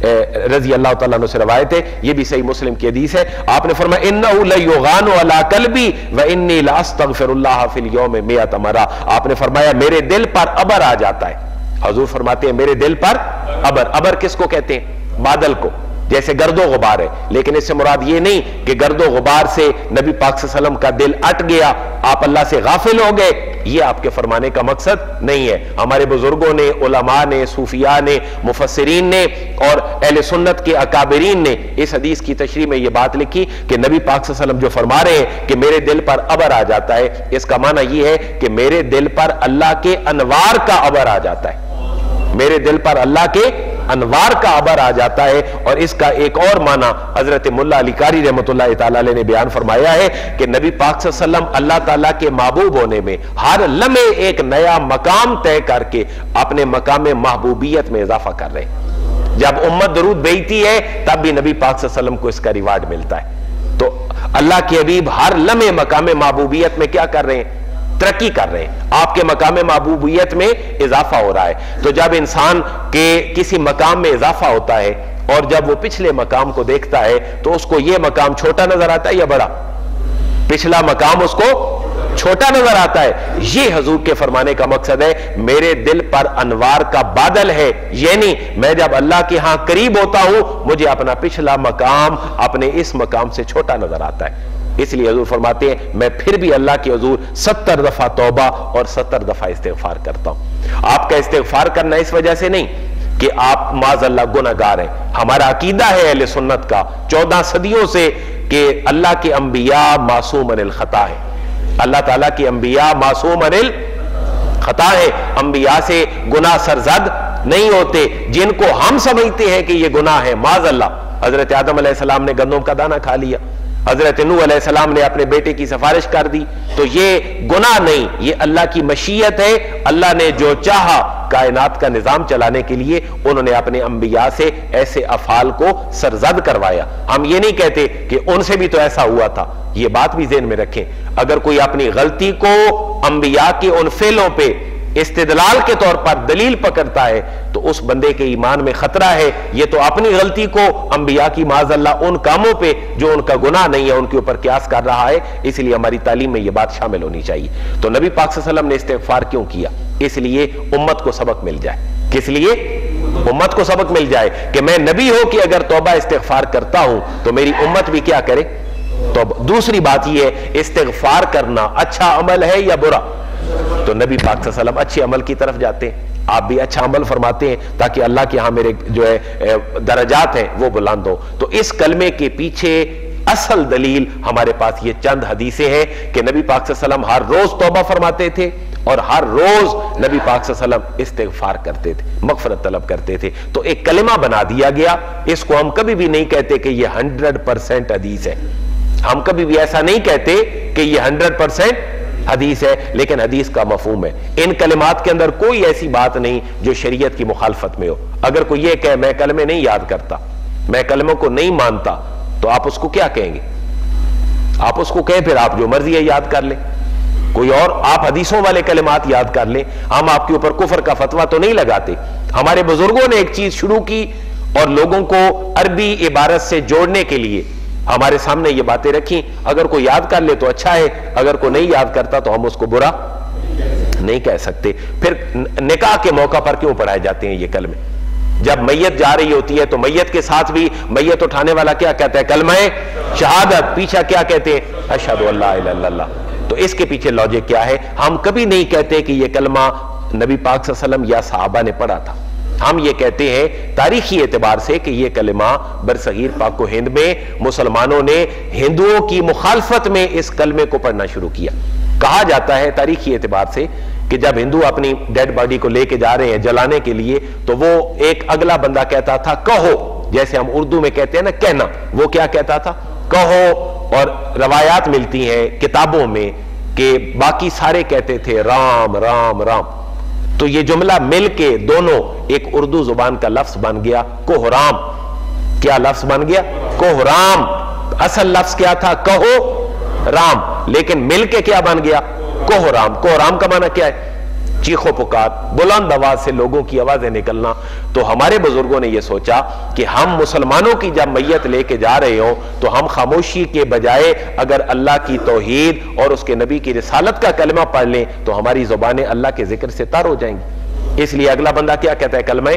رضی اللہ تعالیٰ عنہ سے روایت ہے, یہ بھی صحیح مسلم کی حدیث ہے. آپ نے فرمایا انہ لیغان علی قلبی وانی لاستغفر اللہ فی الیوم 100 مرہ. آپ نے فرمایا میرے دل پر ابر آ جاتا ہے. حضور فرماتے ہیں میرے دل پر ابر. ابر کس کو کہتے ہیں؟ بادل کو, جیسے گرد و غبار ہے. لیکن اس سے مراد یہ نہیں کہ گرد و غبار سے نبی پاک صلی اللہ علیہ وسلم کا دل اٹ گیا, آپ اللہ سے غافل ہو گئے. یہ آپ کے فرمانے کا مقصد نہیں ہے. ہمارے بزرگوں نے, علماء نے, صوفیاء نے, مفسرین نے اور اہل سنت کے اکابرین نے اس حدیث کی تشریح میں یہ بات لکھی کہ نبی پاک صلی اللہ علیہ وسلم جو فرما رہے ہیں کہ میرے دل پر ابر آ جاتا ہے, اس کا معنی یہ ہے کہ میرے دل پر اللہ کے انوار کا ابر آ جاتا ہے. میرے دل پر اللہ کے انوار کا ابر آ جاتا ہے. اور اس کا ایک اور معنی حضرت ملا علی قاری رحمۃ اللہ تعالی علیہ نے بیان فرمایا ہے کہ نبی پاک صلی اللہ علیہ وسلم اللہ تعالیٰ کے محبوب ہونے میں ہر لمحے ایک نیا مقام طے کر کے اپنے مقام محبوبیت میں اضافہ کر رہے ہیں. جب امت درود بھیجتی ہے تب بھی نبی پاک صلی اللہ علیہ وسلم کو اس کا ریوارڈ ملتا ہے. تو اللہ کے حبیب ہر لمحے مقام محبوبیت میں کیا کر رہے ہیں؟ ترقی کر رہے ہیں. آپ کے مقام محبوبیت میں اضافہ ہو رہا ہے. تو جب انسان کے کسی مقام میں اضافہ ہوتا ہے اور جب وہ پچھلے مقام کو دیکھتا ہے تو اس کو یہ مقام چھوٹا نظر آتا ہے یا بڑا؟ پچھلا مقام اس کو چھوٹا نظر آتا ہے. یہ حضور کے فرمانے کا مقصد ہے میرے دل پر انوار کا بادل ہے, یعنی میں جب اللہ کے ہاں قریب ہوتا ہوں مجھے اپنا پچھلا مقام اپنے اس مقام سے چھوٹا نظر آتا ہے. اس لیے حضور فرماتے ہیں میں پھر بھی اللہ کے حضور 70 دفعہ توبہ اور 70 دفعہ استغفار کرتا ہوں. آپ کا استغفار کرنا اس وجہ سے نہیں کہ آپ معاذ اللہ گناہگار ہیں. ہمارا عقیدہ ہے اہل سنت کا 14 صدیوں سے کہ اللہ کے انبیاء معصوم عن الخطا ہے. اللہ تعالیٰ کے انبیاء معصوم عن الخطا ہے. انبیاء سے گناہ سرزد نہیں ہوتے. جن کو ہم سمجھتے ہیں کہ یہ گناہ ہے, معاذ اللہ, حضرت آدم علیہ السلام نے گندم کا دانہ کھا لیا, حضرت نوح علیہ السلام نے اپنے بیٹے کی سفارش کر دی, تو یہ گناہ نہیں, یہ اللہ کی مشیت ہے. اللہ نے جو چاہا کائنات کا نظام چلانے کے لیے انہوں نے اپنے انبیاء سے ایسے افعال کو سرزد کروایا. ہم یہ نہیں کہتے کہ ان سے بھی تو ایسا ہوا تھا. یہ بات بھی ذہن میں رکھیں, اگر کوئی اپنی غلطی کو انبیاء کے ان فعلوں پہ استدلال کے طور پر دلیل پکڑتا ہے تو اس بندے کے ایمان میں خطرہ ہے. یہ تو اپنی غلطی کو انبیاء کی معاذ اللہ ان کاموں پہ جو ان کا گناہ نہیں ہے ان کے اوپر قیاس کر رہا ہے. اس لیے ہماری تعلیم میں یہ بات شامل ہونی چاہیے. تو نبی پاک صلی اللہ علیہ وسلم نے استغفار کیوں کیا؟ اس لیے امت کو سبق مل جائے. کس لیے؟ امت کو سبق مل جائے کہ میں نبی ہو کہ اگر توبہ استغفار کرتا ہوں تو میری امت بھی کیا کرے؟ تو دوسری بات یہ ہے استغفار کرنا اچھا عمل ہے یا برا؟ تو نبی پاک صلی اللہ علیہ وسلم اچھے عمل کی طرف جاتے ہیں، آپ بھی اچھا عمل فرماتے ہیں تاکہ اللہ کے ہاں میرے جو ہے درجات ہیں وہ بلند ہو۔ تو اس کلمے کے پیچھے اصل دلیل ہمارے پاس یہ چند حدیثیں ہیں کہ نبی پاک صلی اللہ علیہ وسلم ہر روز توبہ فرماتے تھے اور ہر روز نبی پاک صلی اللہ علیہ وسلم استغفار کرتے تھے، مغفرت طلب کرتے تھے۔ تو ایک کلمہ بنا دیا گیا، اس کو ہم کبھی بھی نہیں کہتے کہ یہ 100% حدیث ہے، ہم کبھی بھی ایسا نہیں کہتے کہ یہ 100% حدیث ہے، لیکن حدیث کا مفہوم ہے۔ ان کلمات کے اندر کوئی ایسی بات نہیں جو شریعت کی مخالفت میں ہو۔ اگر کوئی یہ کہے میں کلمے نہیں یاد کرتا، میں کلموں کو نہیں مانتا، تو آپ اس کو کیا کہیں گے؟ آپ اس کو کہیں پھر آپ جو مرضی ہے یاد کر لیں، کوئی اور آپ حدیثوں والے کلمات یاد کر لیں، ہم آپ کے اوپر کفر کا فتویٰ تو نہیں لگاتے۔ ہمارے بزرگوں نے ایک چیز شروع کی اور لوگوں کو عربی عبارت سے جوڑنے کے لیے ہمارے سامنے یہ باتیں رکھیں، اگر کوئی یاد کر لے تو اچھا ہے، اگر کوئی نہیں یاد کرتا تو ہم اس کو برا نہیں کہہ سکتے۔ پھر نکاح کے موقع پر کیوں پڑھائے جاتے ہیں یہ کلمے؟ جب میت جا رہی ہوتی ہے تو میت کے ساتھ بھی میت اٹھانے والا کیا کہتا ہے؟ کلمہ شہادت، پیچھے کیا کہتے ہیں؟ اشہد ان لا الہ الا اللہ۔ تو اس کے پیچھے لاجک کیا ہے؟ ہم کبھی نہیں کہتے کہ یہ کلمہ نبی پاک صلی اللہ علیہ وسلم یا صحابہ نے پڑھا تھا، ہم یہ کہتے ہیں تاریخی اعتبار سے کہ یہ کلمہ برصغیر پاک و ہند میں مسلمانوں نے ہندوؤں کی مخالفت میں اس کلمے کو پڑھنا شروع کیا۔ کہا جاتا ہے تاریخی اعتبار سے کہ جب ہندو اپنی ڈیڈ باڈی کو لے کے جا رہے ہیں جلانے کے لیے تو وہ ایک اگلا بندہ کہتا تھا کہو، جیسے ہم اردو میں کہتے ہیں نا کہنا، وہ کیا کہتا تھا؟ کہو۔ اور روایات ملتی ہیں کتابوں میں کہ باقی سارے کہتے تھے رام رام رام۔ تو یہ جملہ مل کے دونوں ایک اردو زبان کا لفظ بن گیا کوہرام۔ کیا لفظ بن گیا؟ کوہرام۔ اصل لفظ کیا تھا؟ کہو رام، لیکن مل کے کیا بن گیا؟ کوہرام۔ کوہرام کا معنی کیا ہے؟ چیخو پکار، بلند آواز سے لوگوں کی آوازیں نکلنا۔ تو ہمارے بزرگوں نے یہ سوچا کہ ہم مسلمانوں کی جب میت لے کے جا رہے ہوں تو ہم خاموشی کے بجائے اگر اللہ کی توحید اور اس کے نبی کی رسالت کا کلمہ پڑھ لیں تو ہماری زبانیں اللہ کے ذکر سے تر ہو جائیں گی۔ اس لیے اگلا بندہ کیا کہتا ہے؟ کلمہ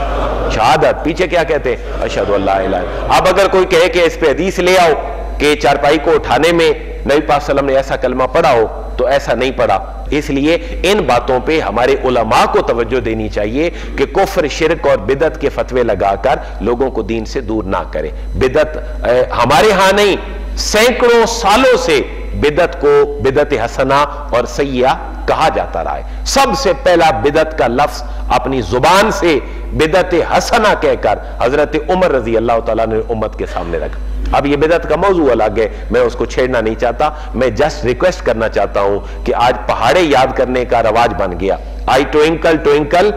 شہادت۔ پیچھے کیا کہتے ہیں؟ اشہد ان لا الہ الا اللہ۔ اب اگر کوئی کہے کہ اس پہ حدیث لے آؤ کہ چارپائی کو اٹھانے میں نبی پاک صلی اللہ علیہ وسلم نے ایسا کلمہ پڑھا ہو، تو ایسا نہیں پڑھا۔ اس لیے ان باتوں پہ ہمارے علماء کو توجہ دینی چاہیے کہ کفر، شرک اور بدعت کے فتوے لگا کر لوگوں کو دین سے دور نہ کریں۔ بدعت ہمارے ہاں نہیں، سینکڑوں سالوں سے بدعت کو بدعت حسنہ اور سیئہ کہا جاتا رہا ہے۔ سب سے پہلا بدعت کا لفظ اپنی زبان سے بدعت حسنہ کہہ کر حضرت عمر رضی اللہ تعالیٰ نے امت کے سامنے رکھا۔ اب یہ بدعت کا موضوع الگ ہے، میں اس کو چھیڑنا نہیں چاہتا، میں جسٹ ریکویسٹ کرنا چاہتا ہوں کہ آج پہاڑے یاد کرنے کا رواج بن گیا۔ آئی ٹوئنکل ٹوئنکل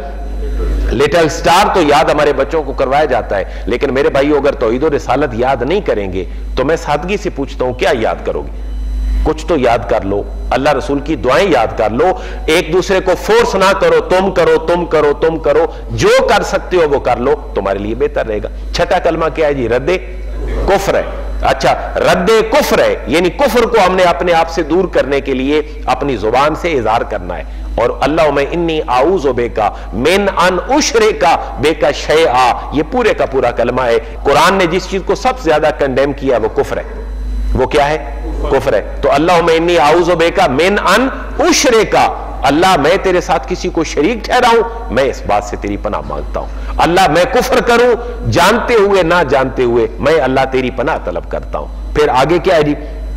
لٹل سٹار تو یاد ہمارے بچوں کو کروایا جاتا ہے، لیکن میرے بھائیو اگر توحید و رسالت یاد نہیں کریں گے تو میں سادگی سے پوچھتا ہوں کیا یاد کرو گے؟ کچھ تو یاد کر لو، اللہ رسول کی دعائیں یاد کر لو، ایک دوسرے کو فورس نہ کرو، تم کرو تم کرو تم کرو، جو کر سکتے ہو وہ کر لو، تمہارے لیے بہتر رہے گا۔ چھٹا کلمہ کیا ہے جی؟ رد کفر ہے۔ اچھا، رد کفر ہے، یعنی کفر کو ہم نے اپنے آپ سے دور کرنے کے لیے اپنی زبان سے اظہار کرنا ہے۔ اور اللہم انی اعوذ بک من ان اشرک بک شیئا، یہ پورے کا پورا کلمہ ہے۔ قرآن نے جس چیز کو سب سے زیادہ کنڈیم کیا وہ کفر ہے۔ وہ کیا ہے؟ کفر ہے۔ تو اللہم انی اعوذ بک من ان اشرک، اللہ میں تیرے ساتھ کسی کو شریک ٹھہراؤں، میں اس بات سے تیری پناہ مانگتا ہوں۔ اللہ میں کفر کروں جانتے ہوئے نہ جانتے ہوئے، میں اللہ تیری پناہ طلب کرتا ہوں۔ پھر آگے کیا ہے جی؟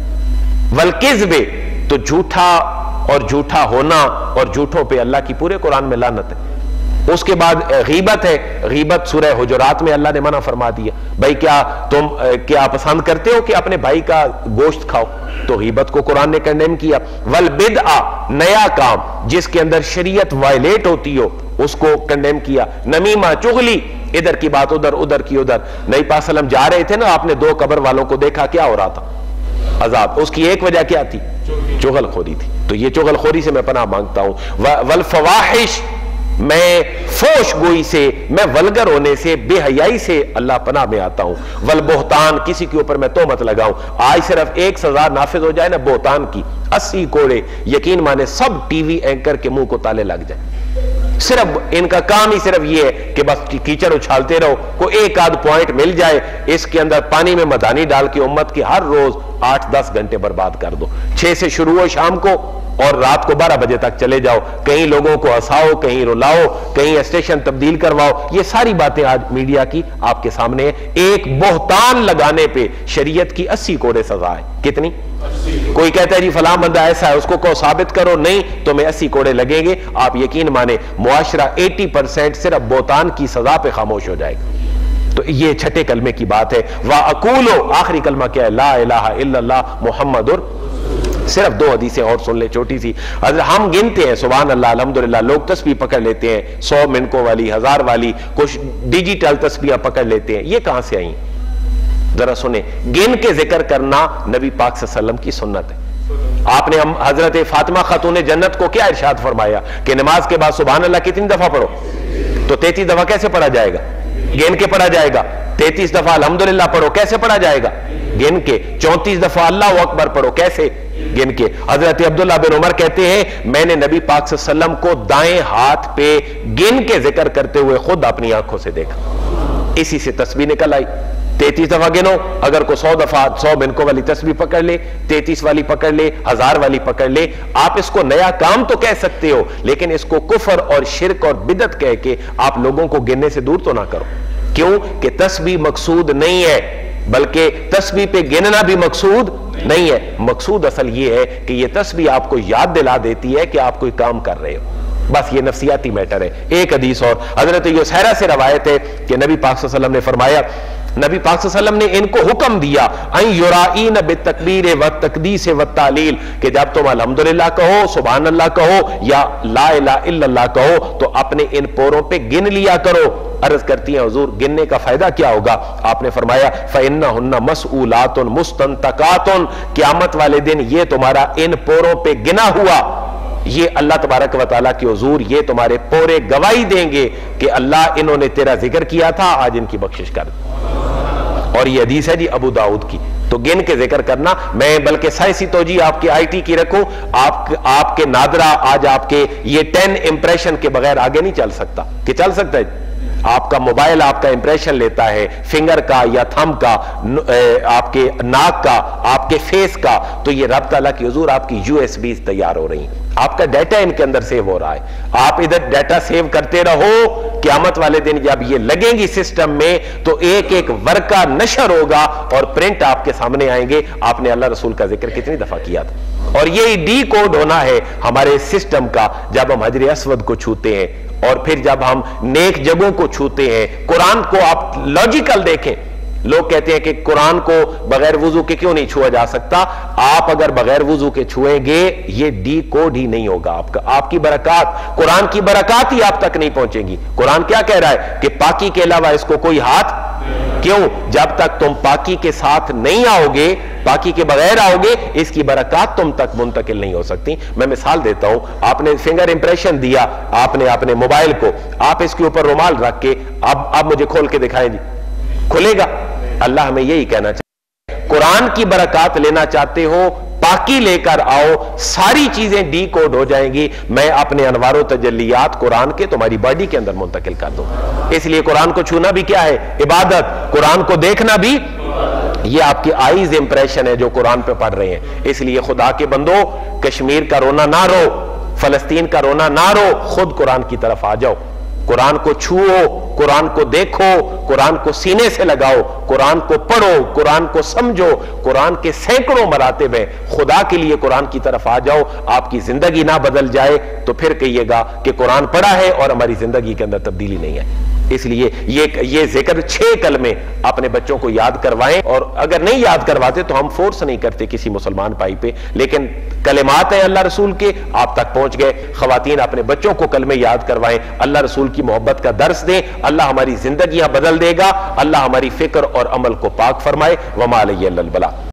والکذب، تو جھوٹا اور جھوٹا ہونا اور جھوٹوں پہ اللہ کی پورے قرآن میں لعنت ہے۔ اس کے بعد غیبت ہے، غیبت سورہ حجرات میں اللہ نے منع فرما دیا، بھائی کیا تم کیا پسند کرتے ہو کہ اپنے بھائی کا گوشت کھاؤ؟ تو غیبت کو قرآن نے کنڈیم کیا۔ والبدعہ، نیا کام جس کے اندر شریعت وائلیٹ ہوتی ہو اس کو کنڈیم کیا۔ نمیمہ، چغلی، ادھر کی بات ادھر، ادھر کی ادھر۔ نبی پاک صلی اللہ علیہ وسلم جا رہے تھے نا، آپ نے 2 قبر والوں کو دیکھا، کیا ہو رہا تھا؟ عذاب۔ اس کی ایک وجہ کیا تھی؟ چغل خوری تھی۔ تو یہ چغل خوری سے میں پناہ مانگتا ہوں۔ والفواحش، میں فوش گوئی سے، میں ولگر ہونے سے، بے حیائی سے اللہ پناہ میں آتا ہوں۔ والبہتان، کسی کے اوپر میں تہمت لگاؤں۔ آج صرف ایک سزا نافذ ہو جائے نا بہتان کی، 80 کوڑے، یقین مانے سب ٹی وی اینکر کے منہ کو تالے لگ جائیں۔ صرف ان کا کام ہی صرف یہ ہے کہ بس کیچڑ اچھالتے رہو، کوئی ایک آدھ پوائنٹ مل جائے اس کے اندر پانی میں مدانی ڈال کے امت کی ہر روز 8-10 گھنٹے برباد کر دو. 6 سے شروع ہو شام کو اور رات کو 12 بجے تک چلے جاؤ، کہیں لوگوں کو ہنساؤ، کہیں رلاؤ، کہیں اسٹیشن تبدیل کرواؤ. یہ ساری باتیں آج میڈیا کی آپ کے سامنے ہے. ایک بہتان لگانے پہ شریعت کی 80 کوڑے سزا ہے. کتنی؟ کوئی کہتا ہے جی فلاں بندہ ایسا ہے، اس کو ثابت کرو، نہیں تمہیں 80 کوڑے لگیں گے. آپ یقین مانیں معاشرہ 80% صرف بہتان کی سزا پہ خاموش ہو جائے گا. تو یہ چھٹے کلمے کی بات ہے. وَأَقُولُ آخری کلمہ کیا ہے؟ لا الہ الا اللہ محمد. صرف 2 حدیثیں اور سن لیں چھوٹی سی. ہم گنتے ہیں سبحان اللہ الحمدللہ، لوگ تسبیح پکڑ لیتے ہیں 100 منکوں والی، 1000 والی، کچھ ڈیجیٹل تسبیحاں پکڑ لیتے ہیں. یہ کہاں سے آئیں؟ ذرا سنیں. گن کے ذکر کرنا نبی پاک صلی اللہ علیہ وسلم کی سنت ہے. آپ نے حضرت فاطمہ خاتون جنت کو کیا ارشاد فرمایا کہ نماز کے بعد سبحان اللہ کتنی دفعہ پڑھو؟ تو 33 دفعہ کیسے پڑھا جائے گا؟ گن کے پڑھا جائے گا. 33 دفعہ الحمدللہ پڑھو، کیسے پڑھا جائے گا؟ گن کے. 34 دفعہ اللہ اکبر پڑھو، کیسے؟ گن کے. حضرت عبداللہ بن عمر کہتے ہیں میں نے نبی پاک صلی اللہ علیہ وسلم کو دائیں ہاتھ پہ گن کے ذکر کرتے ہوئے خود اپنی آنکھوں سے دیکھا. اسی سے تسبیح نکل آئی. 33 دفعہ گنو. اگر کوئی 100 دفعہ 100 منکوں والی تسبیح پکڑ لے، 33 والی پکڑ لے، 1000 والی پکڑ لے، آپ اس کو نیا کام تو کہہ سکتے ہو، لیکن اس کو کفر اور شرک اور بدعت کہہ کے آپ لوگوں کو گننے سے دور تو نہ کرو. کیوں کہ تسبیح مقصود نہیں ہے، بلکہ تسبیح پہ گننا بھی مقصود نہیں ہے. مقصود اصل یہ ہے کہ یہ تسبیح آپ کو یاد دلا دیتی ہے کہ آپ کوئی کام کر رہے ہو. بس یہ نفسیاتی میٹر ہے. ایک حدیث اور حضرت یسیرہ سے روایت ہے کہ نبی پاک صلی اللہ علیہ وسلم نے فرمایا، نبی پاک صلی اللہ علیہ وسلم نے ان کو حکم دیا ان یرائین بالتکبیر والتقدیس والتعلیل، کہ جب تم الحمدللہ کہو، سبحان اللہ کہو یا لا الہ الا اللہ کہو تو اپنے ان پوروں پہ گن لیا کرو. عرض کرتی ہیں حضور گننے کا فائدہ کیا ہوگا؟ آپ نے فرمایا فإنہن مسئولات مستنطقات، قیامت والے دن یہ تمہارا ان پوروں پہ گنا ہوا، یہ اللہ تبارک و تعالیٰ کے حضور یہ تمہارے پورے گواہی دیں گے کہ اللہ انہوں نے تیرا ذکر کیا تھا، آج ان کی بخشش کر. اور یہ حدیث ہے جی ابو داؤد کی. تو گن کے ذکر کرنا، میں بلکہ سائنسی توجہ آپ کی آئی ٹی کی رکھوں، آپ کے نادرہ آج آپ کے یہ 10 امپریشن کے بغیر آگے نہیں چل سکتا. کہ چل سکتا ہے؟ آپ کا موبائل آپ کا امپریشن لیتا ہے، فنگر کا یا تھم کا، آپ کے ناک کا، آپ کے فیس کا. تو یہ رب تعالیٰ کی حضور آپ کی USB تیار ہو رہی ہیں، آپ کا ڈیٹا ان کے اندر سیو ہو رہا ہے. آپ ادھر ڈیٹا سیو کرتے رہو، قیامت والے دن جب یہ لگیں گی سسٹم میں تو ایک ایک ورقہ نشر ہوگا اور پرنٹ آپ کے سامنے آئیں گے آپ نے اللہ رسول کا ذکر کتنی دفعہ کیا تھا. اور یہی ڈی کوڈ ہونا ہے ہمارے سسٹم کا جب ہم حجر اسود کو چھوتے ہیں اور پھر جب ہم نیک جگہوں کو چھوتے ہیں. قرآن کو آپ لاجیکل دیکھیں. لوگ کہتے ہیں کہ قرآن کو بغیر وضو کے کیوں نہیں چھوا جا سکتا؟ آپ اگر بغیر وضو کے چھوئیں گے یہ ڈی کوڈ ہی نہیں ہوگا آپ کا. آپ کی برکات، قرآن کی برکات ہی آپ تک نہیں پہنچیں گی. قرآن کیا کہہ رہا ہے کہ پاکی کے علاوہ اس کو کوئی ہاتھ. کیوں؟ جب تک تم پاکی کے ساتھ نہیں آؤ گے، پاکی کے بغیر آؤ گے، اس کی برکات تم تک منتقل نہیں ہو سکتی. میں مثال دیتا ہوں. آپ نے فنگر امپریشن دیا آپ نے اپنے موبائل کو، آپ اس کے اوپر رومال رکھ کے اب مجھے کھول کے دکھائیں جی، کھلے گا؟ اللہ ہمیں یہی کہنا چاہتے ہیں. قرآن کی برکات لینا چاہتے ہو، پاکی لے کر آؤ، ساری چیزیں ڈی کوڈ ہو جائیں گی. میں اپنے انوار و تجلیات قرآن کے تمہاری باڈی کے اندر منتقل کر دوں. اس لیے قرآن کو چھونا بھی کیا ہے؟ عبادت. قرآن کو دیکھنا بھی یہ آپ کی آئیز امپریشن ہے جو قرآن پہ پڑھ رہے ہیں. اس لیے خدا کے بندو کشمیر کا رونا نہ رو، فلسطین کا رونا نہ رو، خود قرآن کی طرف آ جاؤ. قرآن کو چھوؤ، قرآن کو دیکھو، قرآن کو سینے سے لگاؤ، قرآن کو پڑھو، قرآن کو سمجھو. قرآن کے سینکڑوں مراتب ہیں. خدا کے لیے قرآن کی طرف آ جاؤ. آپ کی زندگی نہ بدل جائے تو پھر کہیے گا کہ قرآن پڑھا ہے اور ہماری زندگی کے اندر تبدیلی نہیں ہے. اس لیے یہ ذکر 6 کلمے اپنے بچوں کو یاد کروائیں. اور اگر نہیں یاد کرواتے تو ہم فورس نہیں کرتے کسی مسلمان بھائی پہ، لیکن کلمات ہیں اللہ رسول کے آپ تک پہنچ گئے. خواتین اپنے بچوں کو کلمے یاد کروائیں، اللہ رسول کی محبت کا درس دیں. اللہ ہماری زندگیاں بدل دے گا. اللہ ہماری فکر اور عمل کو پاک فرمائے. وما علیہ الا البلاغ.